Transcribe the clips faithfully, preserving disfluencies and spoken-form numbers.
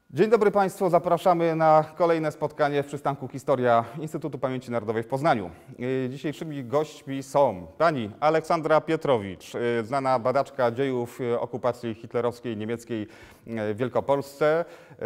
Dzień dobry Państwu, zapraszamy na kolejne spotkanie w przystanku Historia Instytutu Pamięci Narodowej w Poznaniu. Dzisiejszymi gośćmi są pani Aleksandra Pietrowicz, znana badaczka dziejów okupacji hitlerowskiej niemieckiej w Wielkopolsce,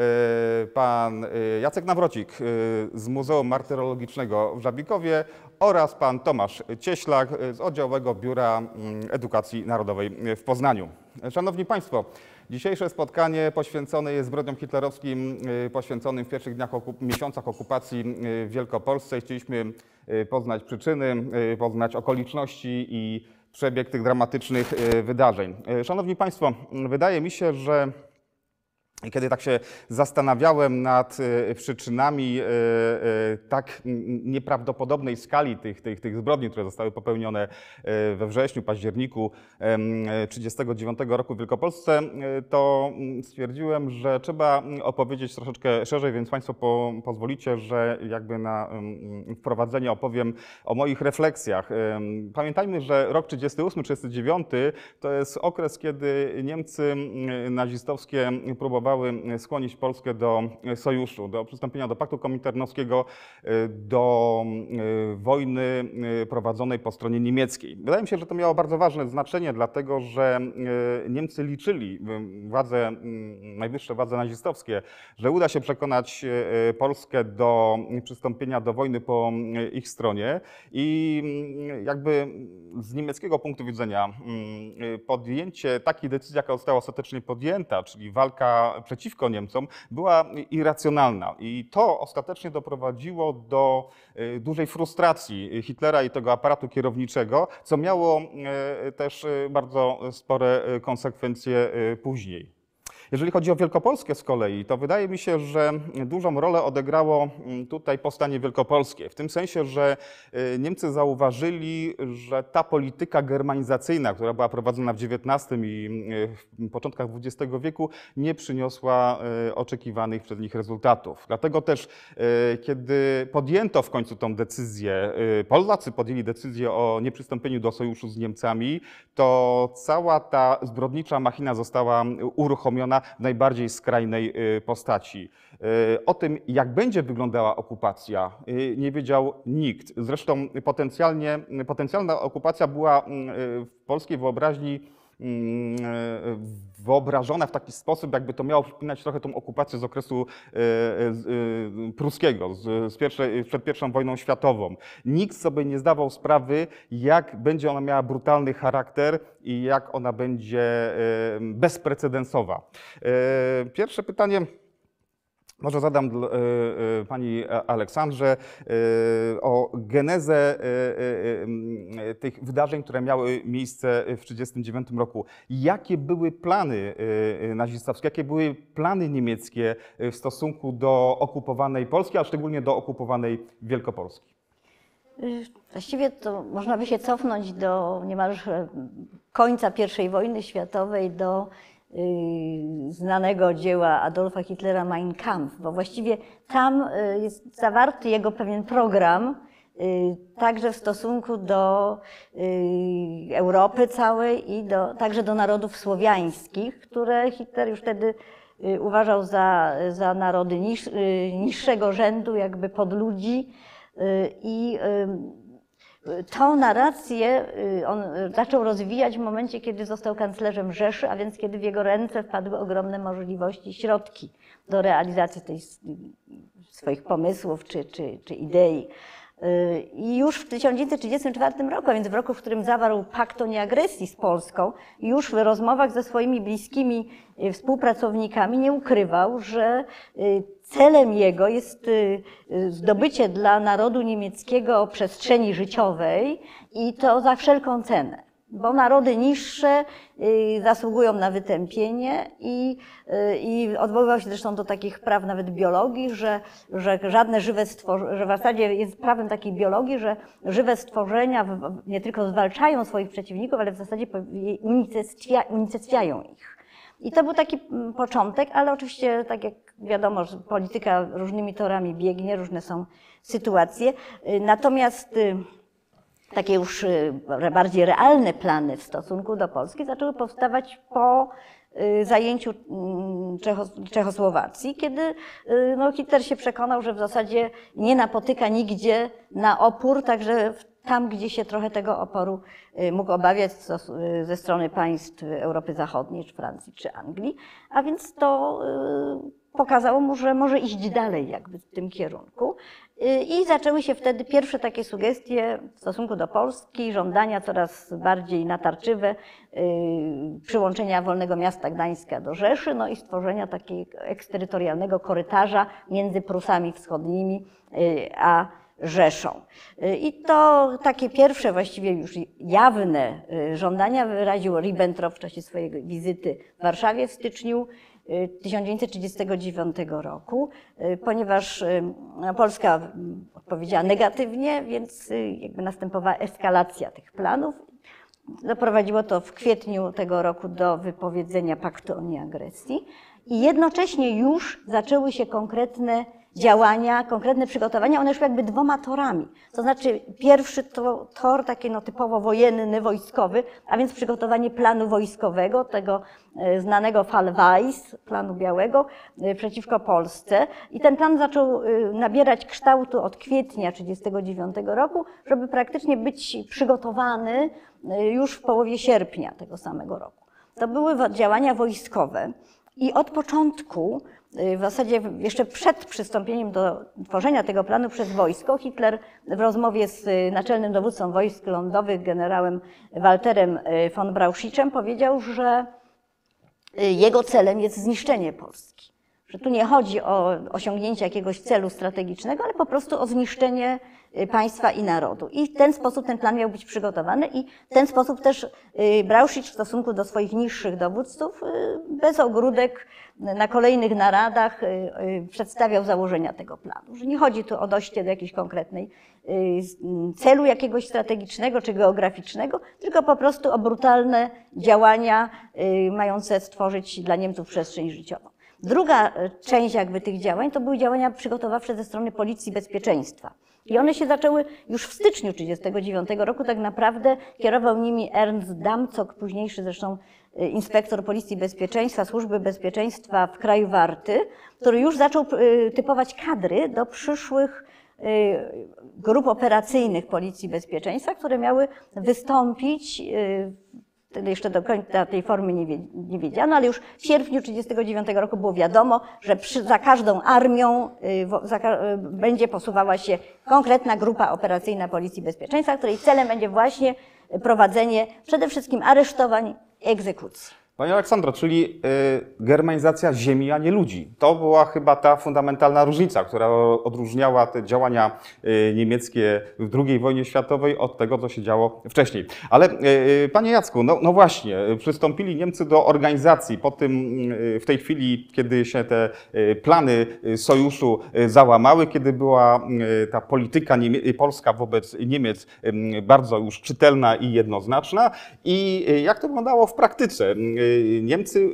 pan Jacek Nawrocik z Muzeum Martyrologicznego w Żabikowie oraz pan Tomasz Cieślak z Oddziałowego Biura Edukacji Narodowej w Poznaniu. Szanowni Państwo, dzisiejsze spotkanie poświęcone jest zbrodniom hitlerowskim, poświęconym w pierwszych dniach, okup miesiącach okupacji w Wielkopolsce. Chcieliśmy poznać przyczyny, poznać okoliczności i przebieg tych dramatycznych wydarzeń. Szanowni Państwo, wydaje mi się, że kiedy tak się zastanawiałem nad przyczynami tak nieprawdopodobnej skali tych, tych, tych zbrodni, które zostały popełnione we wrześniu, październiku tysiąc dziewięćset trzydziestego dziewiątego roku w Wielkopolsce, to stwierdziłem, że trzeba opowiedzieć troszeczkę szerzej, więc Państwo po, pozwolicie, że jakby na wprowadzenie opowiem o moich refleksjach. Pamiętajmy, że rok trzydziesty ósmy trzydziesty dziewiąty to jest okres, kiedy Niemcy nazistowskie próbowały skłonić Polskę do sojuszu, do przystąpienia do Paktu Kominternowskiego, do wojny prowadzonej po stronie niemieckiej. Wydaje mi się, że to miało bardzo ważne znaczenie, dlatego że Niemcy liczyli, władze, najwyższe władze nazistowskie, że uda się przekonać Polskę do przystąpienia do wojny po ich stronie i jakby z niemieckiego punktu widzenia podjęcie takiej decyzji, jaka została ostatecznie podjęta, czyli walka przeciwko Niemcom, była irracjonalna i to ostatecznie doprowadziło do dużej frustracji Hitlera i tego aparatu kierowniczego, co miało też bardzo spore konsekwencje później. Jeżeli chodzi o Wielkopolskę z kolei, to wydaje mi się, że dużą rolę odegrało tutaj powstanie wielkopolskie. W tym sensie, że Niemcy zauważyli, że ta polityka germanizacyjna, która była prowadzona w dziewiętnastym i w początkach dwudziestego wieku, nie przyniosła oczekiwanych przez nich rezultatów. Dlatego też, kiedy podjęto w końcu tą decyzję, Polacy podjęli decyzję o nieprzystąpieniu do sojuszu z Niemcami, to cała ta zbrodnicza machina została uruchomiona w najbardziej skrajnej postaci. O tym, jak będzie wyglądała okupacja, nie wiedział nikt. Zresztą potencjalnie, potencjalna okupacja była w polskiej wyobraźni wyobrażona w taki sposób, jakby to miało przypominać trochę tą okupację z okresu pruskiego, z pierwszej, przed pierwszą wojną światową. Nikt sobie nie zdawał sprawy, jak będzie ona miała brutalny charakter i jak ona będzie bezprecedensowa. Pierwsze pytanie może zadam pani Aleksandrze o genezę tych wydarzeń, które miały miejsce w tysiąc dziewięćset trzydziestym dziewiątym roku. Jakie były plany nazistowskie, jakie były plany niemieckie w stosunku do okupowanej Polski, a szczególnie do okupowanej Wielkopolski? Właściwie to można by się cofnąć do niemalże końca pierwszej wojny światowej, do znanego dzieła Adolfa Hitlera Mein Kampf, bo właściwie tam jest zawarty jego pewien program, także w stosunku do Europy całej i do, także do narodów słowiańskich, które Hitler już wtedy uważał za, za narody niż, niższego rzędu, jakby podludzi. I tą narrację on zaczął rozwijać w momencie, kiedy został kanclerzem Rzeszy, a więc kiedy w jego ręce wpadły ogromne możliwości i środki do realizacji tej, swoich pomysłów czy, czy, czy idei. I już w tysiąc dziewięćset trzydziestym czwartym roku, a więc w roku, w którym zawarł pakt o nieagresji z Polską, już w rozmowach ze swoimi bliskimi współpracownikami nie ukrywał, że celem jego jest zdobycie dla narodu niemieckiego przestrzeni życiowej i to za wszelką cenę. Bo narody niższe zasługują na wytępienie i, i odwoływał się zresztą do takich praw nawet biologii, że, że żadne żywe stworzenia, że w zasadzie jest prawem takiej biologii, że żywe stworzenia nie tylko zwalczają swoich przeciwników, ale w zasadzie unicestwia, unicestwiają ich. I to był taki początek, ale oczywiście, tak jak wiadomo, że polityka różnymi torami biegnie, różne są sytuacje. Natomiast takie już bardziej realne plany w stosunku do Polski zaczęły powstawać po zajęciu Czechosłowacji, kiedy no, Hitler się przekonał, że w zasadzie nie napotyka nigdzie na opór, także tam, gdzie się trochę tego oporu mógł obawiać ze strony państw Europy Zachodniej, czy Francji, czy Anglii, a więc to pokazało mu, że może iść dalej jakby w tym kierunku. I zaczęły się wtedy pierwsze takie sugestie w stosunku do Polski, żądania coraz bardziej natarczywe przyłączenia Wolnego Miasta Gdańska do Rzeszy, no i stworzenia takiego eksterytorialnego korytarza między Prusami Wschodnimi a Rzeszą. I to takie pierwsze, właściwie już jawne żądania wyraził Ribbentrop w czasie swojej wizyty w Warszawie w styczniu tysiąc dziewięćset trzydziestego dziewiątego roku, ponieważ Polska odpowiedziała negatywnie, więc jakby następowała eskalacja tych planów. Doprowadziło to w kwietniu tego roku do wypowiedzenia paktu o nieagresji i jednocześnie już zaczęły się konkretne działania, konkretne przygotowania, one szły jakby dwoma torami. To znaczy pierwszy to tor taki no, typowo wojenny, wojskowy, a więc przygotowanie planu wojskowego, tego znanego Fallweis, planu białego, przeciwko Polsce. I ten plan zaczął nabierać kształtu od kwietnia tysiąc dziewięćset trzydziestego dziewiątego roku, żeby praktycznie być przygotowany już w połowie sierpnia tego samego roku. To były działania wojskowe i od początku, w zasadzie jeszcze przed przystąpieniem do tworzenia tego planu przez wojsko, Hitler w rozmowie z naczelnym dowódcą wojsk lądowych, generałem Walterem von Brauchitzem, powiedział, że jego celem jest zniszczenie Polski. Że tu nie chodzi o osiągnięcie jakiegoś celu strategicznego, ale po prostu o zniszczenie państwa i narodu. I w ten sposób ten plan miał być przygotowany i w ten sposób też Brauchitz w stosunku do swoich niższych dowódców bez ogródek na kolejnych naradach przedstawiał założenia tego planu. Że nie chodzi tu o dojście do jakiejś konkretnej celu jakiegoś strategicznego czy geograficznego, tylko po prostu o brutalne działania mające stworzyć dla Niemców przestrzeń życiową. Druga część jakby tych działań to były działania przygotowawcze ze strony Policji Bezpieczeństwa. I one się zaczęły już w styczniu tysiąc dziewięćset trzydziestego dziewiątego roku, tak naprawdę kierował nimi Ernst Damcock, późniejszy zresztą inspektor Policji Bezpieczeństwa, Służby Bezpieczeństwa w kraju Warty, który już zaczął typować kadry do przyszłych grup operacyjnych Policji Bezpieczeństwa, które miały wystąpić, wtedy jeszcze do końca tej formy nie, nie wiedziano, ale już w sierpniu tysiąc dziewięćset trzydziestego dziewiątego roku było wiadomo, że przy, za każdą armią za, będzie posuwała się konkretna grupa operacyjna Policji Bezpieczeństwa, której celem będzie właśnie prowadzenie przede wszystkim aresztowań i egzekucji. Pani Aleksandro, czyli y, germanizacja ziemi, a nie ludzi. To była chyba ta fundamentalna różnica, która odróżniała te działania y, niemieckie w drugiej wojnie światowej od tego, co się działo wcześniej. Ale y, panie Jacku, no, no właśnie, przystąpili Niemcy do organizacji po tym, y, w tej chwili, kiedy się te y, plany sojuszu y, załamały, kiedy była y, ta polityka niemie- polska wobec Niemiec y, bardzo już czytelna i jednoznaczna. I y, jak to wyglądało w praktyce? Niemcy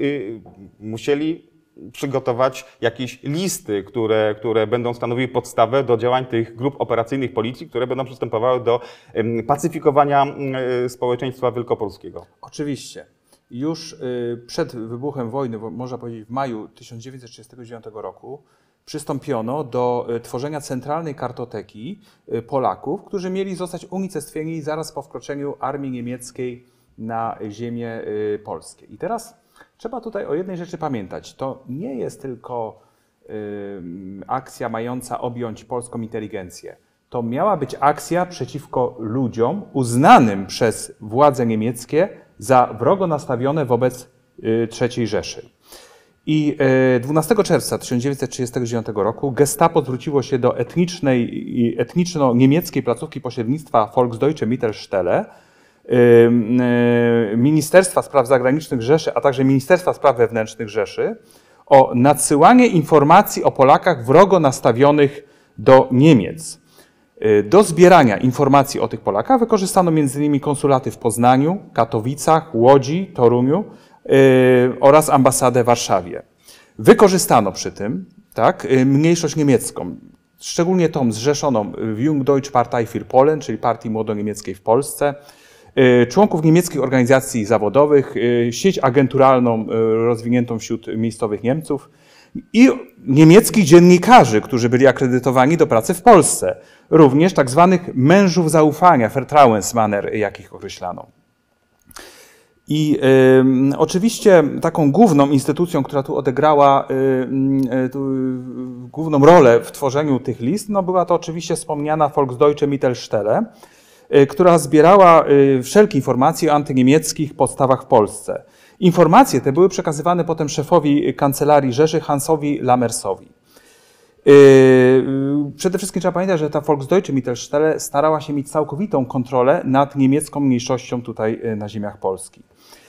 musieli przygotować jakieś listy, które, które będą stanowiły podstawę do działań tych grup operacyjnych policji, które będą przystępowały do pacyfikowania społeczeństwa wielkopolskiego. Oczywiście. Już przed wybuchem wojny, można powiedzieć w maju tysiąc dziewięćset trzydziestego dziewiątego roku, przystąpiono do tworzenia centralnej kartoteki Polaków, którzy mieli zostać unicestwieni zaraz po wkroczeniu armii niemieckiej na ziemię polskie. I teraz trzeba tutaj o jednej rzeczy pamiętać. To nie jest tylko y, akcja mająca objąć polską inteligencję. To miała być akcja przeciwko ludziom uznanym przez władze niemieckie za wrogo nastawione wobec y, trzeciej Rzeszy. I y, dwunastego czerwca tysiąc dziewięćset trzydziestego dziewiątego roku Gestapo zwróciło się do etnicznej, etniczno-niemieckiej placówki pośrednictwa Volksdeutsche Mittelstelle, Ministerstwa Spraw Zagranicznych Rzeszy, a także Ministerstwa Spraw Wewnętrznych Rzeszy o nadsyłanie informacji o Polakach wrogo nastawionych do Niemiec. Do zbierania informacji o tych Polakach wykorzystano między innymi konsulaty w Poznaniu, Katowicach, Łodzi, Toruniu yy, oraz ambasadę w Warszawie. Wykorzystano przy tym tak, mniejszość niemiecką, szczególnie tą zrzeszoną w Jungdeutsch Partei für Polen, czyli Partii Młodoniemieckiej w Polsce, członków niemieckich organizacji zawodowych, sieć agenturalną rozwiniętą wśród miejscowych Niemców i niemieckich dziennikarzy, którzy byli akredytowani do pracy w Polsce. Również tak zwanych mężów zaufania, Vertrauensmänner, jak ich określano. I y, oczywiście taką główną instytucją, która tu odegrała y, y, tu, y, główną rolę w tworzeniu tych list, no była to oczywiście wspomniana Volksdeutsche Mittelstelle, y, która zbierała y, wszelkie informacje o antyniemieckich podstawach w Polsce. Informacje te były przekazywane potem szefowi Kancelarii Rzeszy Hansowi Lammersowi. Przede wszystkim trzeba pamiętać, że ta Volksdeutsche Mittelstelle starała się mieć całkowitą kontrolę nad niemiecką mniejszością tutaj na ziemiach Polski.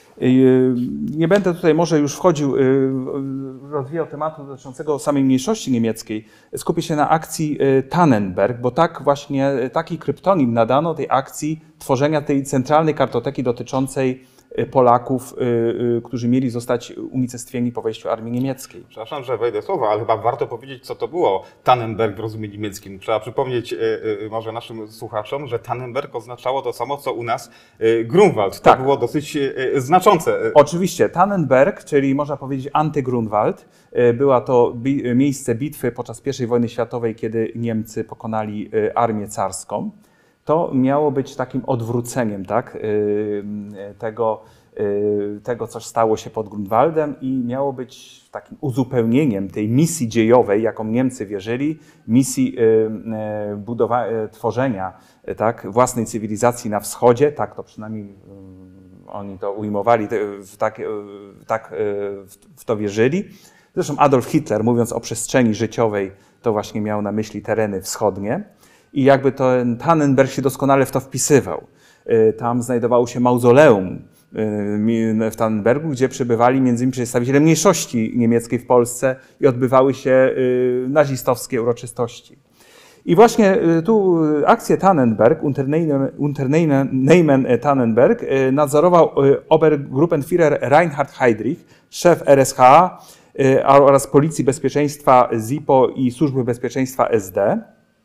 Nie będę tutaj może już wchodził, rozwijał tematu dotyczącego samej mniejszości niemieckiej. Skupię się na akcji Tannenberg, bo tak właśnie taki kryptonim nadano tej akcji tworzenia tej centralnej kartoteki dotyczącej Polaków, którzy mieli zostać unicestwieni po wejściu armii niemieckiej. Przepraszam, że wejdę słowa, ale chyba warto powiedzieć, co to było Tannenberg w rozumieniu niemieckim. Trzeba przypomnieć może naszym słuchaczom, że Tannenberg oznaczało to samo, co u nas Grunwald. To tak było dosyć znaczące. Oczywiście. Tannenberg, czyli można powiedzieć anty-Grunwald, była to bi- miejsce bitwy podczas pierwszej wojny światowej, kiedy Niemcy pokonali armię carską. To miało być takim odwróceniem, tak, tego, tego, co stało się pod Grunwaldem i miało być takim uzupełnieniem tej misji dziejowej, jaką Niemcy wierzyli, misji budowa- tworzenia tak, własnej cywilizacji na wschodzie, tak to przynajmniej oni to ujmowali, w tak, tak w to wierzyli. Zresztą Adolf Hitler, mówiąc o przestrzeni życiowej, to właśnie miał na myśli tereny wschodnie. I jakby ten Tannenberg się doskonale w to wpisywał. Tam znajdowało się mauzoleum w Tannenbergu, gdzie przebywali między innymi przedstawiciele mniejszości niemieckiej w Polsce i odbywały się nazistowskie uroczystości. I właśnie tu akcję Tannenberg, Unternehmen Tannenberg, nadzorował Obergruppenführer Reinhard Heydrich, szef R S H A oraz Policji Bezpieczeństwa Z I P O i Służby Bezpieczeństwa S D.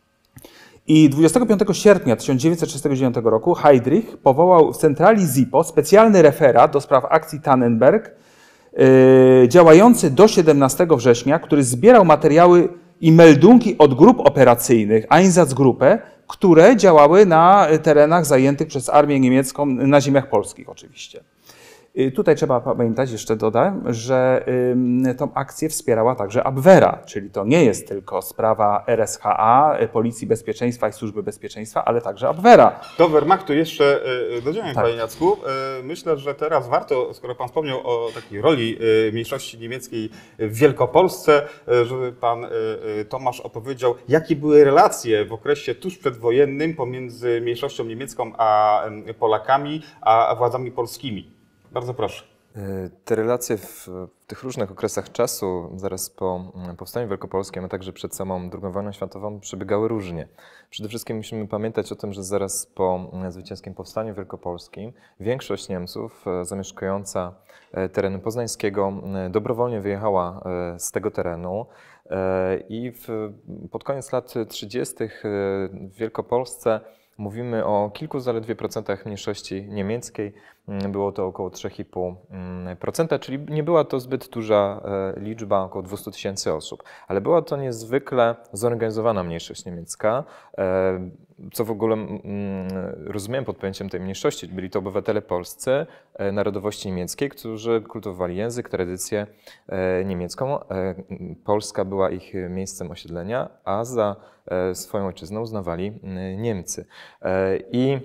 I dwudziestego piątego sierpnia tysiąc dziewięćset trzydziestego dziewiątego roku Heydrich powołał w centrali Z I P O specjalny referat do spraw akcji Tannenberg, yy, działający do siedemnastego września, który zbierał materiały i meldunki od grup operacyjnych Einsatzgruppe, które działały na terenach zajętych przez armię niemiecką na ziemiach polskich oczywiście. Tutaj trzeba pamiętać, jeszcze dodam, że tą akcję wspierała także Abwehra, czyli to nie jest tylko sprawa R S H A, Policji Bezpieczeństwa i Służby Bezpieczeństwa, ale także Abwehra. Do Wehrmachtu jeszcze dojdziemy, tak. Panie Jacku. Myślę, że teraz warto, skoro Pan wspomniał o takiej roli mniejszości niemieckiej w Wielkopolsce, żeby Pan Tomasz opowiedział, jakie były relacje w okresie tuż przedwojennym pomiędzy mniejszością niemiecką a Polakami, a władzami polskimi. Bardzo proszę. Te relacje w tych różnych okresach czasu, zaraz po powstaniu wielkopolskim, a także przed samą drugą wojną światową, przebiegały różnie. Przede wszystkim musimy pamiętać o tym, że zaraz po zwycięskim powstaniu wielkopolskim większość Niemców zamieszkująca terenu poznańskiego dobrowolnie wyjechała z tego terenu i w, pod koniec lat trzydziestych w Wielkopolsce mówimy o kilku zaledwie procentach mniejszości niemieckiej. Było to około trzy i pół procenta, czyli nie była to zbyt duża liczba, około dwieście tysięcy osób. Ale była to niezwykle zorganizowana mniejszość niemiecka, co w ogóle rozumiem pod pojęciem tej mniejszości. Byli to obywatele polscy, narodowości niemieckiej, którzy kultywowali język, tradycję niemiecką. Polska była ich miejscem osiedlenia, a za swoją ojczyznę uznawali Niemcy. I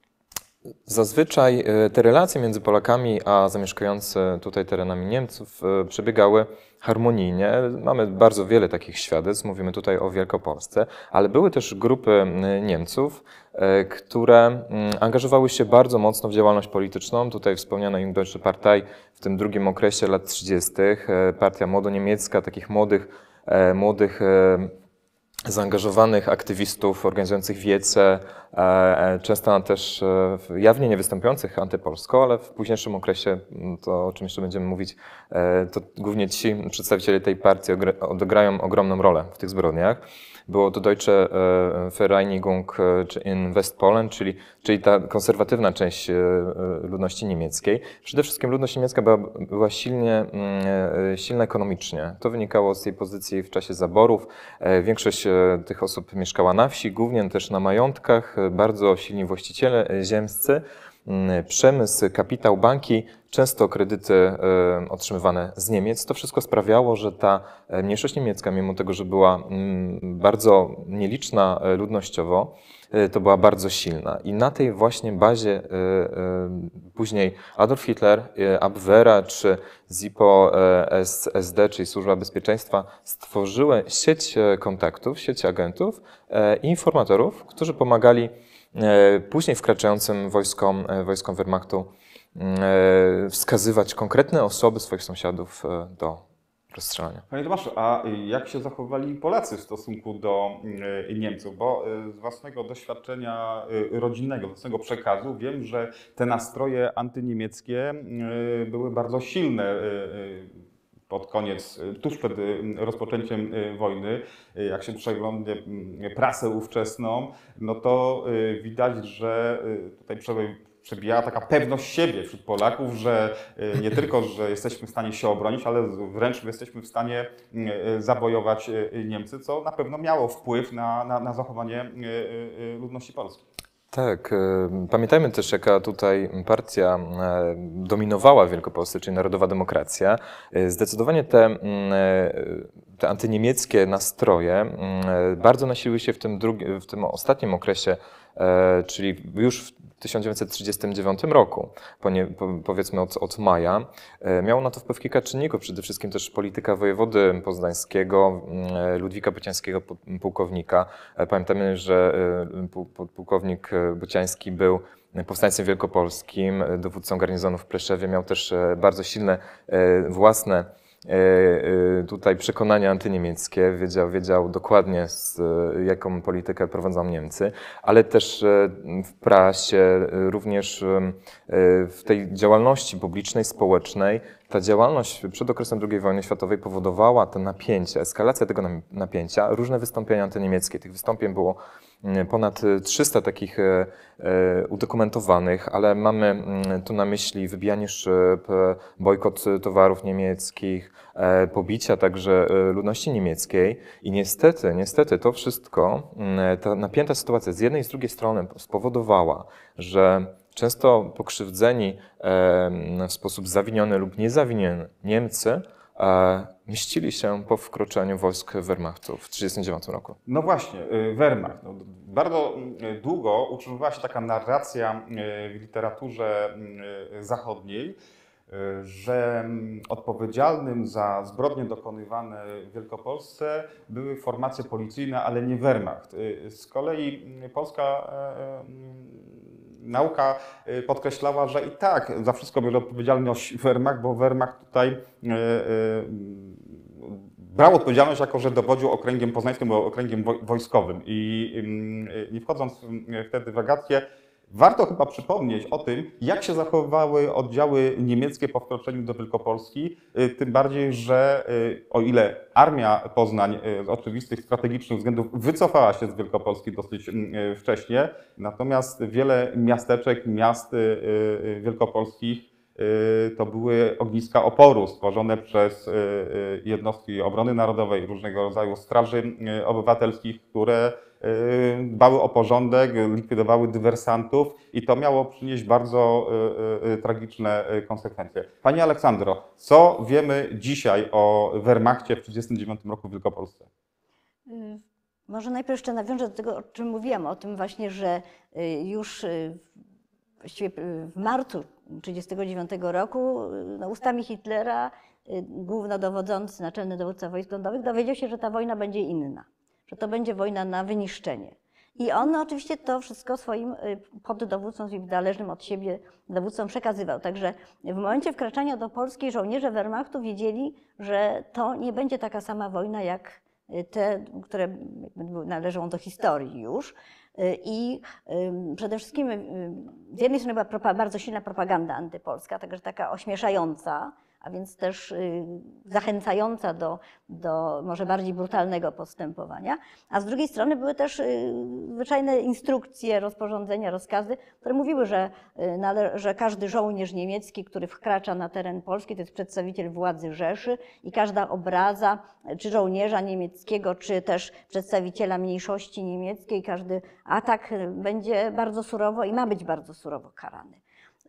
zazwyczaj te relacje między Polakami a zamieszkujący tutaj terenami Niemców przebiegały harmonijnie. Mamy bardzo wiele takich świadectw, mówimy tutaj o Wielkopolsce, ale były też grupy Niemców, które angażowały się bardzo mocno w działalność polityczną. Tutaj wspomniana Jungdeutsche Partei w tym drugim okresie lat trzydziestych, partia młodoniemiecka, takich młodych, młodych zaangażowanych aktywistów organizujących wiece, często też jawnie nie występujących antypolsko, ale w późniejszym okresie, to o czym jeszcze będziemy mówić, to głównie ci przedstawiciele tej partii odegrają ogromną rolę w tych zbrodniach. Było to Deutsche Vereinigung in Westpolen, czyli, czyli ta konserwatywna część ludności niemieckiej. Przede wszystkim ludność niemiecka była, była silnie, silna ekonomicznie. To wynikało z tej pozycji w czasie zaborów. Większość tych osób mieszkała na wsi, głównie też na majątkach, bardzo silni właściciele ziemscy. Przemysł, kapitał, banki, często kredyty otrzymywane z Niemiec. To wszystko sprawiało, że ta mniejszość niemiecka, mimo tego, że była bardzo nieliczna ludnościowo, to była bardzo silna. I na tej właśnie bazie później Adolf Hitler, Abwehra czy ZIPO S D, czyli Służba Bezpieczeństwa, stworzyły sieć kontaktów, sieć agentów i informatorów, którzy pomagali później wkraczającym wojskom, wojskom Wehrmachtu wskazywać konkretne osoby swoich sąsiadów do rozstrzelania. Panie Tomaszu, a jak się zachowali Polacy w stosunku do Niemców? Bo z własnego doświadczenia rodzinnego, z własnego przekazu wiem, że te nastroje antyniemieckie były bardzo silne pod koniec, tuż przed rozpoczęciem wojny. Jak się przegląda prasę ówczesną, no to widać, że tutaj przebijała taka pewność siebie wśród Polaków, że nie tylko, że jesteśmy w stanie się obronić, ale wręcz jesteśmy w stanie zabojować Niemcy, co na pewno miało wpływ na, na, na zachowanie ludności polskiej. Tak, pamiętajmy też, jaka tutaj partia dominowała w Wielkopolsce, czyli Narodowa Demokracja. Zdecydowanie te, te antyniemieckie nastroje bardzo nasiliły się w tym, drugi, w tym ostatnim okresie, czyli już w tysiąc dziewięćset trzydziestym dziewiątym roku, powiedzmy od, od maja. Miało na to wpływ kilka czynników, przede wszystkim też polityka wojewody poznańskiego, Ludwika Bociańskiego, pułkownika. Pamiętamy, że pułkownik Bociański był powstańcem wielkopolskim, dowódcą garnizonu w Pleszewie, miał też bardzo silne własne tutaj przekonania antyniemieckie, wiedział, wiedział dokładnie, z jaką politykę prowadzą Niemcy, ale też w prasie, również w tej działalności publicznej, społecznej. Ta działalność przed okresem drugiej wojny światowej powodowała te napięcie, eskalację tego napięcia, różne wystąpienia antyniemieckie. Tych wystąpień było ponad trzysta takich udokumentowanych, ale mamy tu na myśli wybijanie szyb, bojkot towarów niemieckich, pobicia także ludności niemieckiej i niestety, niestety to wszystko, ta napięta sytuacja z jednej i z drugiej strony spowodowała, że często pokrzywdzeni w sposób zawiniony lub niezawiniony Niemcy mścili się po wkroczeniu wojsk Wehrmachtu w tysiąc dziewięćset trzydziestym dziewiątym roku. No właśnie, Wehrmacht. No, bardzo długo utrzymywała się taka narracja w literaturze zachodniej, że odpowiedzialnym za zbrodnie dokonywane w Wielkopolsce były formacje policyjne, ale nie Wehrmacht. Z kolei polska nauka podkreślała, że i tak za wszystko był odpowiedzialność Wehrmacht, bo Wehrmacht tutaj brał odpowiedzialność jako, że dowodził okręgiem poznańskim, był okręgiem wojskowym. I nie wchodząc wtedy w wagacje, warto chyba przypomnieć o tym, jak się zachowywały oddziały niemieckie po wkroczeniu do Wielkopolski, tym bardziej, że o ile Armia Poznań z oczywistych strategicznych względów wycofała się z Wielkopolski dosyć wcześnie, natomiast wiele miasteczek, miast wielkopolskich to były ogniska oporu stworzone przez jednostki obrony narodowej, różnego rodzaju straży obywatelskich, które dbały o porządek, likwidowały dywersantów i to miało przynieść bardzo tragiczne konsekwencje. Pani Aleksandro, co wiemy dzisiaj o Wehrmachcie w tysiąc dziewięćset trzydziestym dziewiątym roku w Wielkopolsce? Może najpierw jeszcze nawiążę do tego, o czym mówiłam, o tym właśnie, że już właściwie w marcu tysiąc dziewięćset trzydziestego dziewiątego roku no, ustami Hitlera głównodowodzący, naczelny dowódca wojsk lądowych dowiedział się, że ta wojna będzie inna, że to będzie wojna na wyniszczenie. I on oczywiście to wszystko swoim poddowódcom, swoim zależnym od siebie dowódcom przekazywał. Także w momencie wkraczania do Polski żołnierze Wehrmachtu wiedzieli, że to nie będzie taka sama wojna jak te, które należą do historii już. I przede wszystkim z jednej strony była bardzo silna propaganda antypolska, także taka ośmieszająca, a więc też zachęcająca do, do może bardziej brutalnego postępowania, a z drugiej strony były też zwyczajne instrukcje, rozporządzenia, rozkazy, które mówiły, że, że każdy żołnierz niemiecki, który wkracza na teren Polski, to jest przedstawiciel władzy Rzeszy i każda obraza czy żołnierza niemieckiego, czy też przedstawiciela mniejszości niemieckiej, każdy atak będzie bardzo surowo i ma być bardzo surowo karany.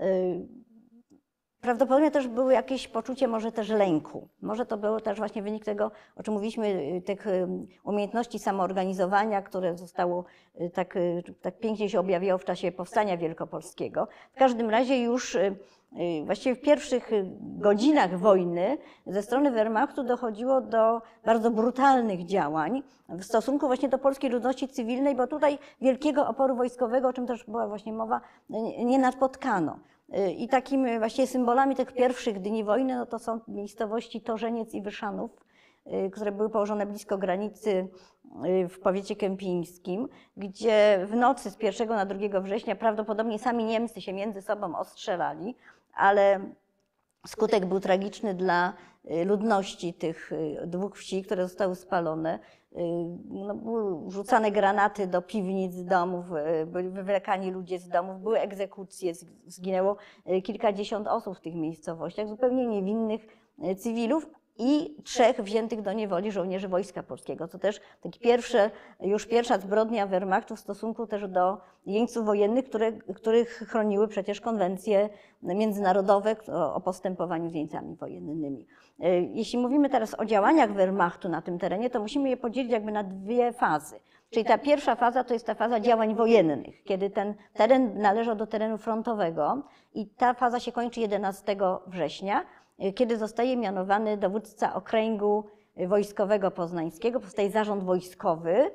Prawdopodobnie też było jakieś poczucie może też lęku. Może to było też właśnie wynik tego, o czym mówiliśmy, tych umiejętności samoorganizowania, które zostało tak, tak pięknie się objawiało w czasie Powstania Wielkopolskiego. W każdym razie już właściwie w pierwszych godzinach wojny ze strony Wehrmachtu dochodziło do bardzo brutalnych działań w stosunku właśnie do polskiej ludności cywilnej, bo tutaj wielkiego oporu wojskowego, o czym też była właśnie mowa, nie napotkano. I takimi właściwie symbolami tych pierwszych dni wojny no to są miejscowości Torzeniec i Wyszanów, które były położone blisko granicy w powiecie kępińskim, gdzie w nocy z pierwszego na drugiego września prawdopodobnie sami Niemcy się między sobą ostrzelali, ale skutek był tragiczny dla ludności tych dwóch wsi, które zostały spalone. No, były rzucane granaty do piwnic, domów, byli wywlekani ludzie z domów, były egzekucje, zginęło kilkadziesiąt osób w tych miejscowościach, zupełnie niewinnych cywilów i trzech wziętych do niewoli żołnierzy Wojska Polskiego. To też takie pierwsze, już pierwsza zbrodnia Wehrmachtu w stosunku też do jeńców wojennych, które, których chroniły przecież konwencje międzynarodowe o postępowaniu z jeńcami wojennymi. Jeśli mówimy teraz o działaniach Wehrmachtu na tym terenie, to musimy je podzielić jakby na dwie fazy. Czyli ta pierwsza faza to jest ta faza działań wojennych, kiedy ten teren należał do terenu frontowego i ta faza się kończy jedenastego września, kiedy zostaje mianowany dowódca okręgu wojskowego poznańskiego, powstaje zarząd wojskowy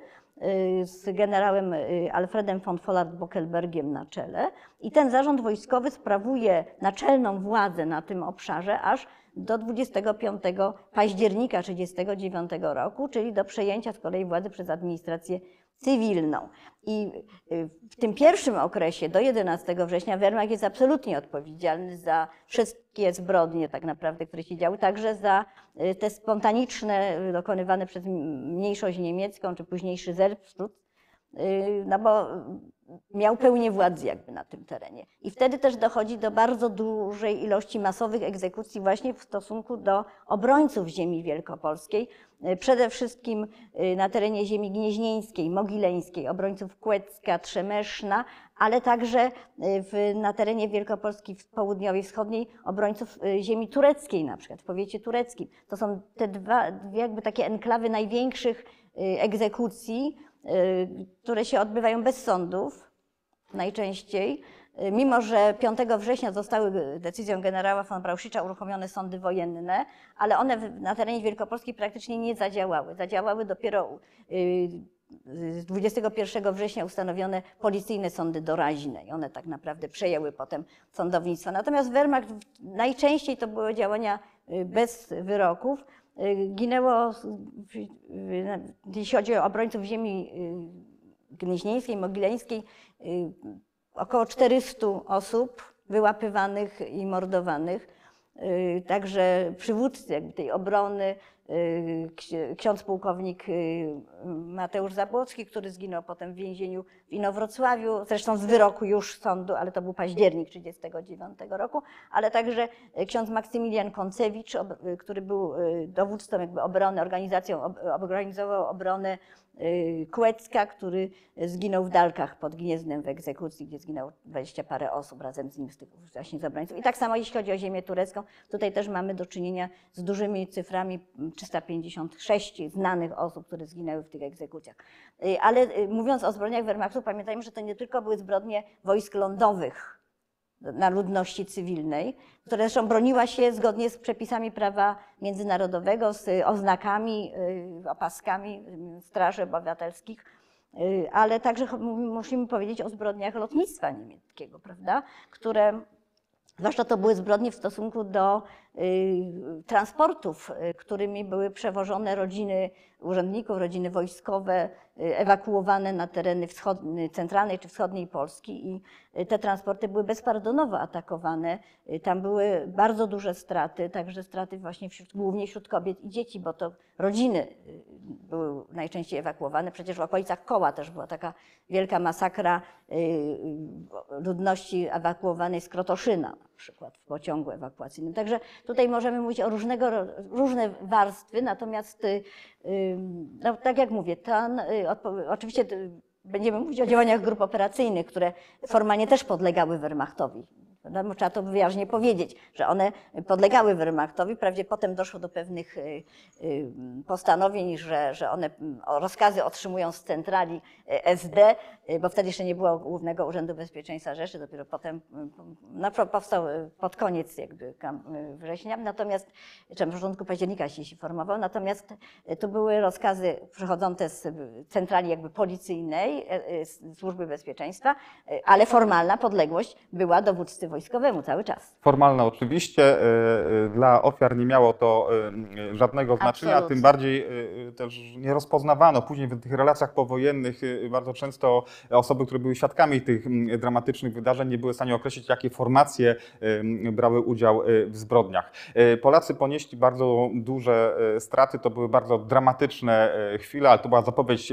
z generałem Alfredem von Vollard-Bockelbergiem na czele i ten zarząd wojskowy sprawuje naczelną władzę na tym obszarze aż do dwudziestego piątego października tysiąc dziewięćset trzydziestego dziewiątego roku, czyli do przejęcia z kolei władzy przez administrację cywilną. I w tym pierwszym okresie do jedenastego września Wehrmacht jest absolutnie odpowiedzialny za wszystkie zbrodnie tak naprawdę, które się działy, także za te spontaniczne dokonywane przez mniejszość niemiecką, czy późniejszy Selbstschutz, no bo miał pełnię władzy jakby na tym terenie. I wtedy też dochodzi do bardzo dużej ilości masowych egzekucji właśnie w stosunku do obrońców ziemi wielkopolskiej, przede wszystkim na terenie ziemi gnieźnieńskiej, mogileńskiej, obrońców Kłecka, Trzemeszna, ale także w, na terenie Wielkopolski południowej, wschodniej obrońców ziemi tureckiej, na przykład w powiecie tureckim. To są te dwa, dwie jakby takie enklawy największych egzekucji, które się odbywają bez sądów najczęściej, mimo że piątego września zostały decyzją generała von Brauchitsch'a uruchomione sądy wojenne, ale one na terenie Wielkopolski praktycznie nie zadziałały. Zadziałały dopiero dwudziestego pierwszego września ustanowione policyjne sądy doraźne i one tak naprawdę przejęły potem sądownictwo. Natomiast Wehrmacht najczęściej to były działania bez wyroków. Ginęło, jeśli chodzi o obrońców ziemi gnieźnieńskiej, mogileńskiej, około czterystu osób wyłapywanych i mordowanych. Także przywódcy jakby tej obrony, ksiądz pułkownik Mateusz Zabłocki, który zginął potem w więzieniu w Inowrocławiu, zresztą z wyroku już sądu, ale to był październik tysiąc dziewięćset trzydziestego dziewiątego roku, ale także ksiądz Maksymilian Koncewicz, który był dowódcą jakby obrony, organizacją, organizował obronę Kłecka, który zginął w Dalkach pod Gniezdnem w egzekucji, gdzie zginęło dwadzieścia parę osób razem z nim, z tych właśnie z obrońców. I tak samo jeśli chodzi o ziemię turecką, tutaj też mamy do czynienia z dużymi cyframi, trzysta pięćdziesiąt sześć znanych osób, które zginęły w tych egzekucjach. Ale mówiąc o zbrodniach Wehrmachtu, pamiętajmy, że to nie tylko były zbrodnie wojsk lądowych na ludności cywilnej, która zresztą broniła się zgodnie z przepisami prawa międzynarodowego, z oznakami, opaskami straży obywatelskich, ale także musimy powiedzieć o zbrodniach lotnictwa niemieckiego, prawda, które Zwłaszcza to były zbrodnie w stosunku do y, transportów, y, którymi były przewożone rodziny urzędników, rodziny wojskowe, y, ewakuowane na tereny wschodnie, centralnej czy wschodniej Polski i y, te transporty były bezpardonowo atakowane. Y, tam były bardzo duże straty, także straty właśnie wśród, głównie wśród kobiet i dzieci, bo to rodziny y, były najczęściej ewakuowane. Przecież w okolicach Koła też była taka wielka masakra y, y, ludności ewakuowanej z Krotoszyna, na przykład w pociągu ewakuacyjnym. Także tutaj możemy mówić o różnego, różne warstwy, natomiast y, y, no, tak jak mówię, ten, y, oczywiście y, będziemy mówić o działaniach grup operacyjnych, które formalnie też podlegały Wehrmachtowi. Trzeba to wyraźnie powiedzieć, że one podlegały Wehrmachtowi. Wprawdzie potem doszło do pewnych postanowień, że, że one rozkazy otrzymują z centrali S D, bo wtedy jeszcze nie było Głównego Urzędu Bezpieczeństwa Rzeszy, dopiero potem no, powstał pod koniec jakby września, natomiast, czy na początku października się formował, natomiast to były rozkazy przychodzące z centrali jakby policyjnej, Służby Bezpieczeństwa, ale formalna podległość była dowódcy wojskowemu cały czas. Formalne oczywiście, dla ofiar nie miało to żadnego znaczenia, Absolutnie. tym bardziej też nie rozpoznawano. Później w tych relacjach powojennych bardzo często osoby, które były świadkami tych dramatycznych wydarzeń, nie były w stanie określić, jakie formacje brały udział w zbrodniach. Polacy ponieśli bardzo duże straty, to były bardzo dramatyczne chwile, ale to była zapowiedź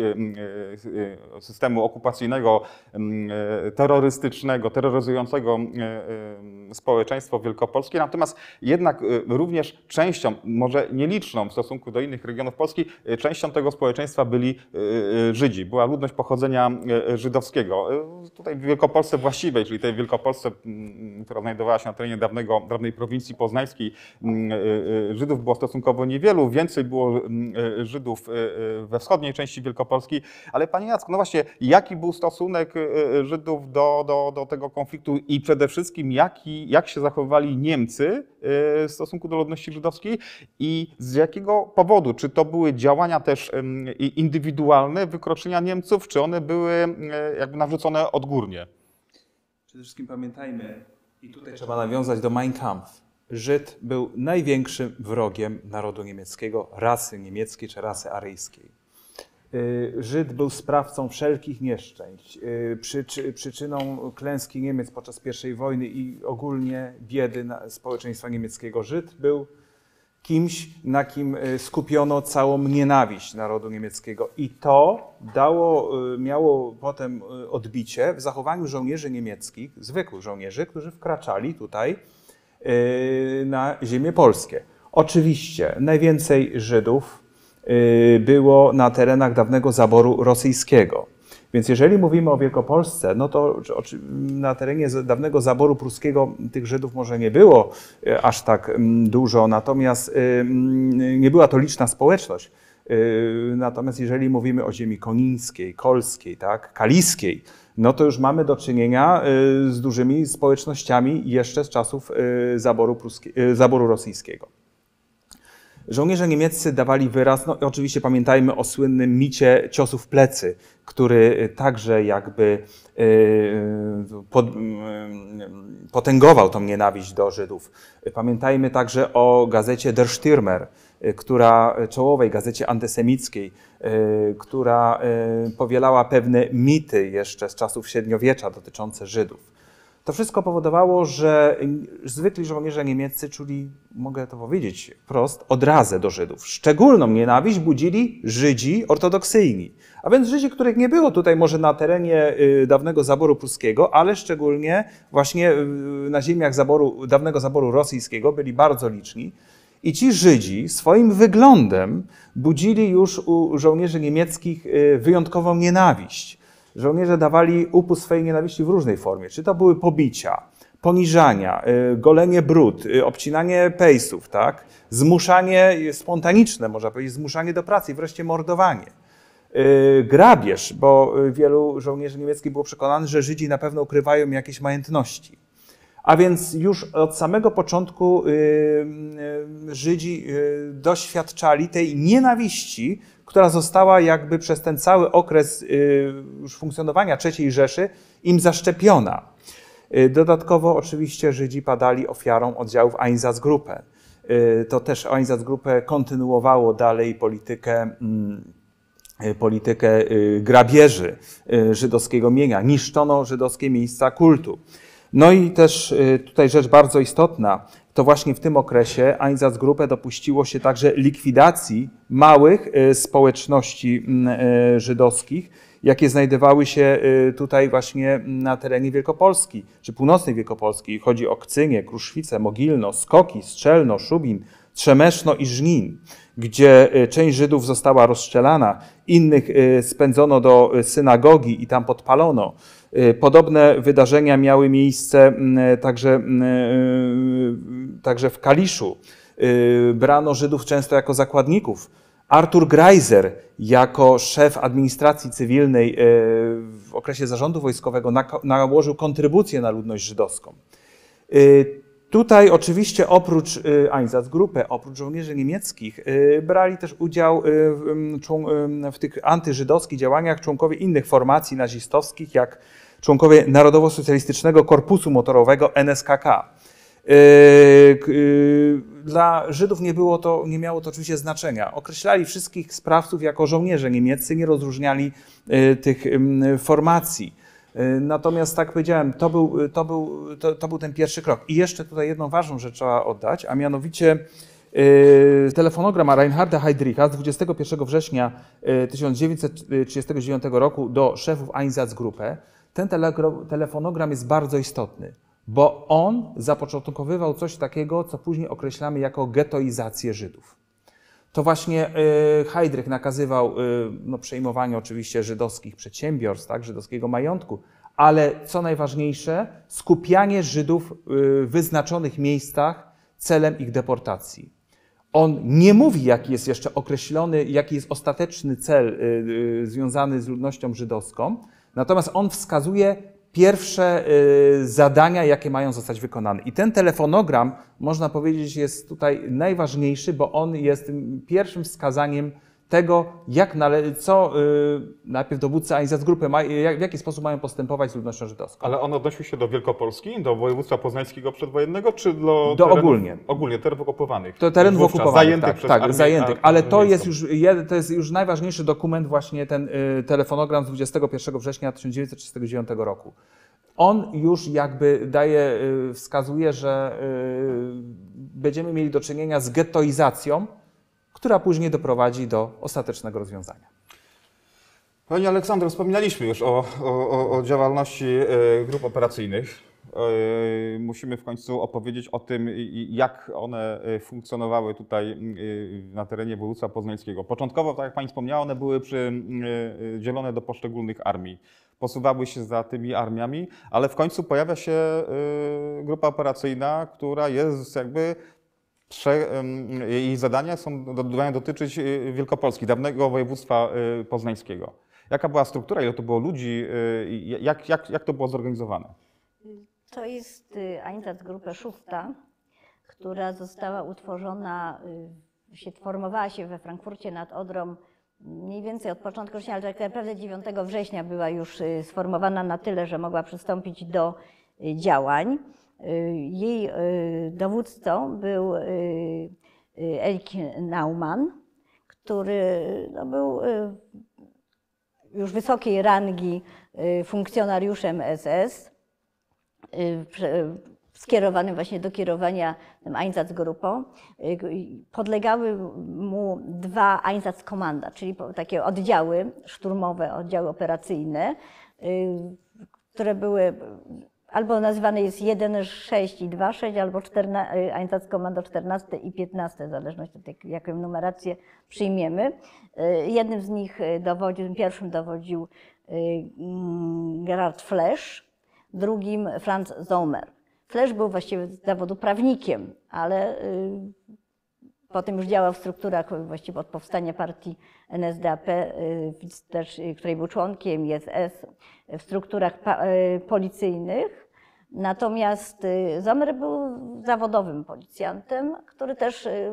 systemu okupacyjnego, terrorystycznego, terroryzującego społeczeństwo wielkopolskie, natomiast jednak również częścią, może nieliczną w stosunku do innych regionów Polski, częścią tego społeczeństwa byli Żydzi. Była ludność pochodzenia żydowskiego. Tutaj w Wielkopolsce właściwej, czyli tej Wielkopolsce, która znajdowała się na terenie dawnego, dawnej prowincji poznańskiej, Żydów było stosunkowo niewielu, więcej było Żydów we wschodniej części Wielkopolski, ale panie Jacku, no właśnie, jaki był stosunek Żydów do, do, do tego konfliktu i przede wszystkim jaki, jak się zachowywali Niemcy w stosunku do ludności żydowskiej i z jakiego powodu? Czy to były działania też indywidualne, wykroczenia Niemców, czy one były jakby narzucone odgórnie? Przede wszystkim pamiętajmy, i tutaj trzeba nawiązać do Mein Kampf. Żyd był największym wrogiem narodu niemieckiego, rasy niemieckiej czy rasy aryjskiej. Żyd był sprawcą wszelkich nieszczęść, przyczy, przyczyną klęski Niemiec podczas pierwszej wojny i ogólnie biedy społeczeństwa niemieckiego. Żyd był kimś, na kim skupiono całą nienawiść narodu niemieckiego i to dało, miało potem odbicie w zachowaniu żołnierzy niemieckich, zwykłych żołnierzy, którzy wkraczali tutaj na ziemię polskie. Oczywiście najwięcej Żydów było na terenach dawnego zaboru rosyjskiego. Więc jeżeli mówimy o Wielkopolsce, no to na terenie dawnego zaboru pruskiego tych Żydów może nie było aż tak dużo, natomiast nie była to liczna społeczność. Natomiast jeżeli mówimy o ziemi konińskiej, kolskiej, tak, kaliskiej, no to już mamy do czynienia z dużymi społecznościami jeszcze z czasów zaboru, pruskie, zaboru rosyjskiego. Żołnierze niemieccy dawali wyraz, no oczywiście pamiętajmy o słynnym micie ciosu w plecy, który także jakby pod, potęgował tą nienawiść do Żydów. Pamiętajmy także o gazecie Der Stürmer, która, czołowej gazecie antysemickiej, która powielała pewne mity jeszcze z czasów średniowiecza dotyczące Żydów. To wszystko powodowało, że zwykli żołnierze niemieccy czuli, mogę to powiedzieć wprost, odrazę do Żydów. Szczególną nienawiść budzili Żydzi ortodoksyjni. A więc Żydzi, których nie było tutaj może na terenie dawnego zaboru pruskiego, ale szczególnie właśnie na ziemiach zaboru, dawnego zaboru rosyjskiego byli bardzo liczni. I ci Żydzi swoim wyglądem budzili już u żołnierzy niemieckich wyjątkową nienawiść. Żołnierze dawali upust swojej nienawiści w różnej formie. Czy to były pobicia, poniżania, golenie brud, obcinanie pejsów, tak? Zmuszanie spontaniczne, można powiedzieć, zmuszanie do pracy i wreszcie mordowanie. Grabież, bo wielu żołnierzy niemieckich było przekonanych, że Żydzi na pewno ukrywają jakieś majątności. A więc już od samego początku Żydzi doświadczali tej nienawiści, która została jakby przez ten cały okres już funkcjonowania trzeciej Rzeszy im zaszczepiona. Dodatkowo oczywiście Żydzi padali ofiarą oddziałów Einsatzgruppe. To też Einsatzgruppe kontynuowało dalej politykę, politykę grabieży żydowskiego mienia. Niszczono żydowskie miejsca kultu. No i też tutaj rzecz bardzo istotna, to właśnie w tym okresie Einsatzgruppe dopuściło się także likwidacji małych społeczności żydowskich, jakie znajdowały się tutaj właśnie na terenie Wielkopolski, czy północnej Wielkopolski. Chodzi o Kcynię, Kruszwice, Mogilno, Skoki, Strzelno, Szubin, Trzemeszno i Żnin, gdzie część Żydów została rozstrzelana, innych spędzono do synagogi i tam podpalono. Podobne wydarzenia miały miejsce także, także w Kaliszu. Brano Żydów często jako zakładników. Artur Greiser jako szef administracji cywilnej w okresie zarządu wojskowego nałożył kontrybucję na ludność żydowską. Tutaj oczywiście oprócz Einsatzgruppe, oprócz żołnierzy niemieckich brali też udział w tych antyżydowskich działaniach członkowie innych formacji nazistowskich, jak członkowie Narodowo-Socjalistycznego Korpusu Motorowego N S K K. Dla Żydów nie było to, nie miało to oczywiście znaczenia. Określali wszystkich sprawców jako żołnierze niemieccy, nie rozróżniali tych formacji. Natomiast, tak powiedziałem, to był, to, był, to, to był ten pierwszy krok. I jeszcze tutaj jedną ważną rzecz trzeba oddać, a mianowicie telefonogram Reinharda Heydricha z dwudziestego pierwszego września tysiąc dziewięćset trzydziestego dziewiątego roku do szefów Einsatzgruppe. Ten telefonogram jest bardzo istotny, bo on zapoczątkowywał coś takiego, co później określamy jako getoizację Żydów. To właśnie Heydrich nakazywał no, przejmowanie oczywiście żydowskich przedsiębiorstw, tak, żydowskiego majątku, ale co najważniejsze, skupianie Żydów w wyznaczonych miejscach celem ich deportacji. On nie mówi, jaki jest jeszcze określony, jaki jest ostateczny cel związany z ludnością żydowską, natomiast on wskazuje pierwsze zadania, jakie mają zostać wykonane. I ten telefonogram, można powiedzieć, jest tutaj najważniejszy, bo on jest pierwszym wskazaniem tego, jak nale- co najpierw dowódcy Einsatzgruppe, w jaki sposób mają postępować z ludnością żydowską. Ale on odnosił się do Wielkopolski, do województwa poznańskiego przedwojennego, czy do, do terenów, ogólnie. ogólnie terenów okupowanych? To terenów Wówczas okupowanych, zajętych tak, przez tak armię, zajętych. a- Ale to niemiecką. jest, już, to jest już najważniejszy dokument, właśnie ten y, telefonogram z dwudziestego pierwszego września tysiąc dziewięćset trzydziestego dziewiątego roku. On już jakby daje, y, wskazuje, że y, będziemy mieli do czynienia z gettoizacją, która później doprowadzi do ostatecznego rozwiązania. Panie Aleksandro, wspominaliśmy już o, o, o działalności grup operacyjnych. Musimy w końcu opowiedzieć o tym, jak one funkcjonowały tutaj na terenie województwa poznańskiego. Początkowo, tak jak Pani wspomniała, one były dzielone do poszczególnych armii. Posuwały się za tymi armiami, ale w końcu pojawia się grupa operacyjna, która jest jakby jej zadania są, mają dotyczyć Wielkopolski, dawnego województwa poznańskiego. Jaka była struktura, ile to było ludzi, jak, jak, jak to było zorganizowane? To jest Einsatzgruppe Schufta, która została utworzona, się formowała się we Frankfurcie nad Odrą mniej więcej od początku września, ale tak naprawdę dziewiątego września była już sformowana na tyle, że mogła przystąpić do działań. Jej dowódcą był Erich Naumann, który no, był już wysokiej rangi funkcjonariuszem S S, skierowanym właśnie do kierowania tym Einsatzgruppą. Podlegały mu dwa Einsatzkommanda, czyli takie oddziały szturmowe, oddziały operacyjne, które były albo nazywane jest jeden sześć i dwa sześć, albo Einsatzkommando czternaście i piętnaście, w zależności od tego, jaką numerację przyjmiemy. Jednym z nich dowodził, pierwszym dowodził Gerhard Flesch, drugim Franz Sommer. Flesch był właściwie z zawodu prawnikiem, ale potem już działał w strukturach właściwie od powstania partii N S D A P, też, której był członkiem, I S S, w strukturach policyjnych. Natomiast Sommer był zawodowym policjantem, który też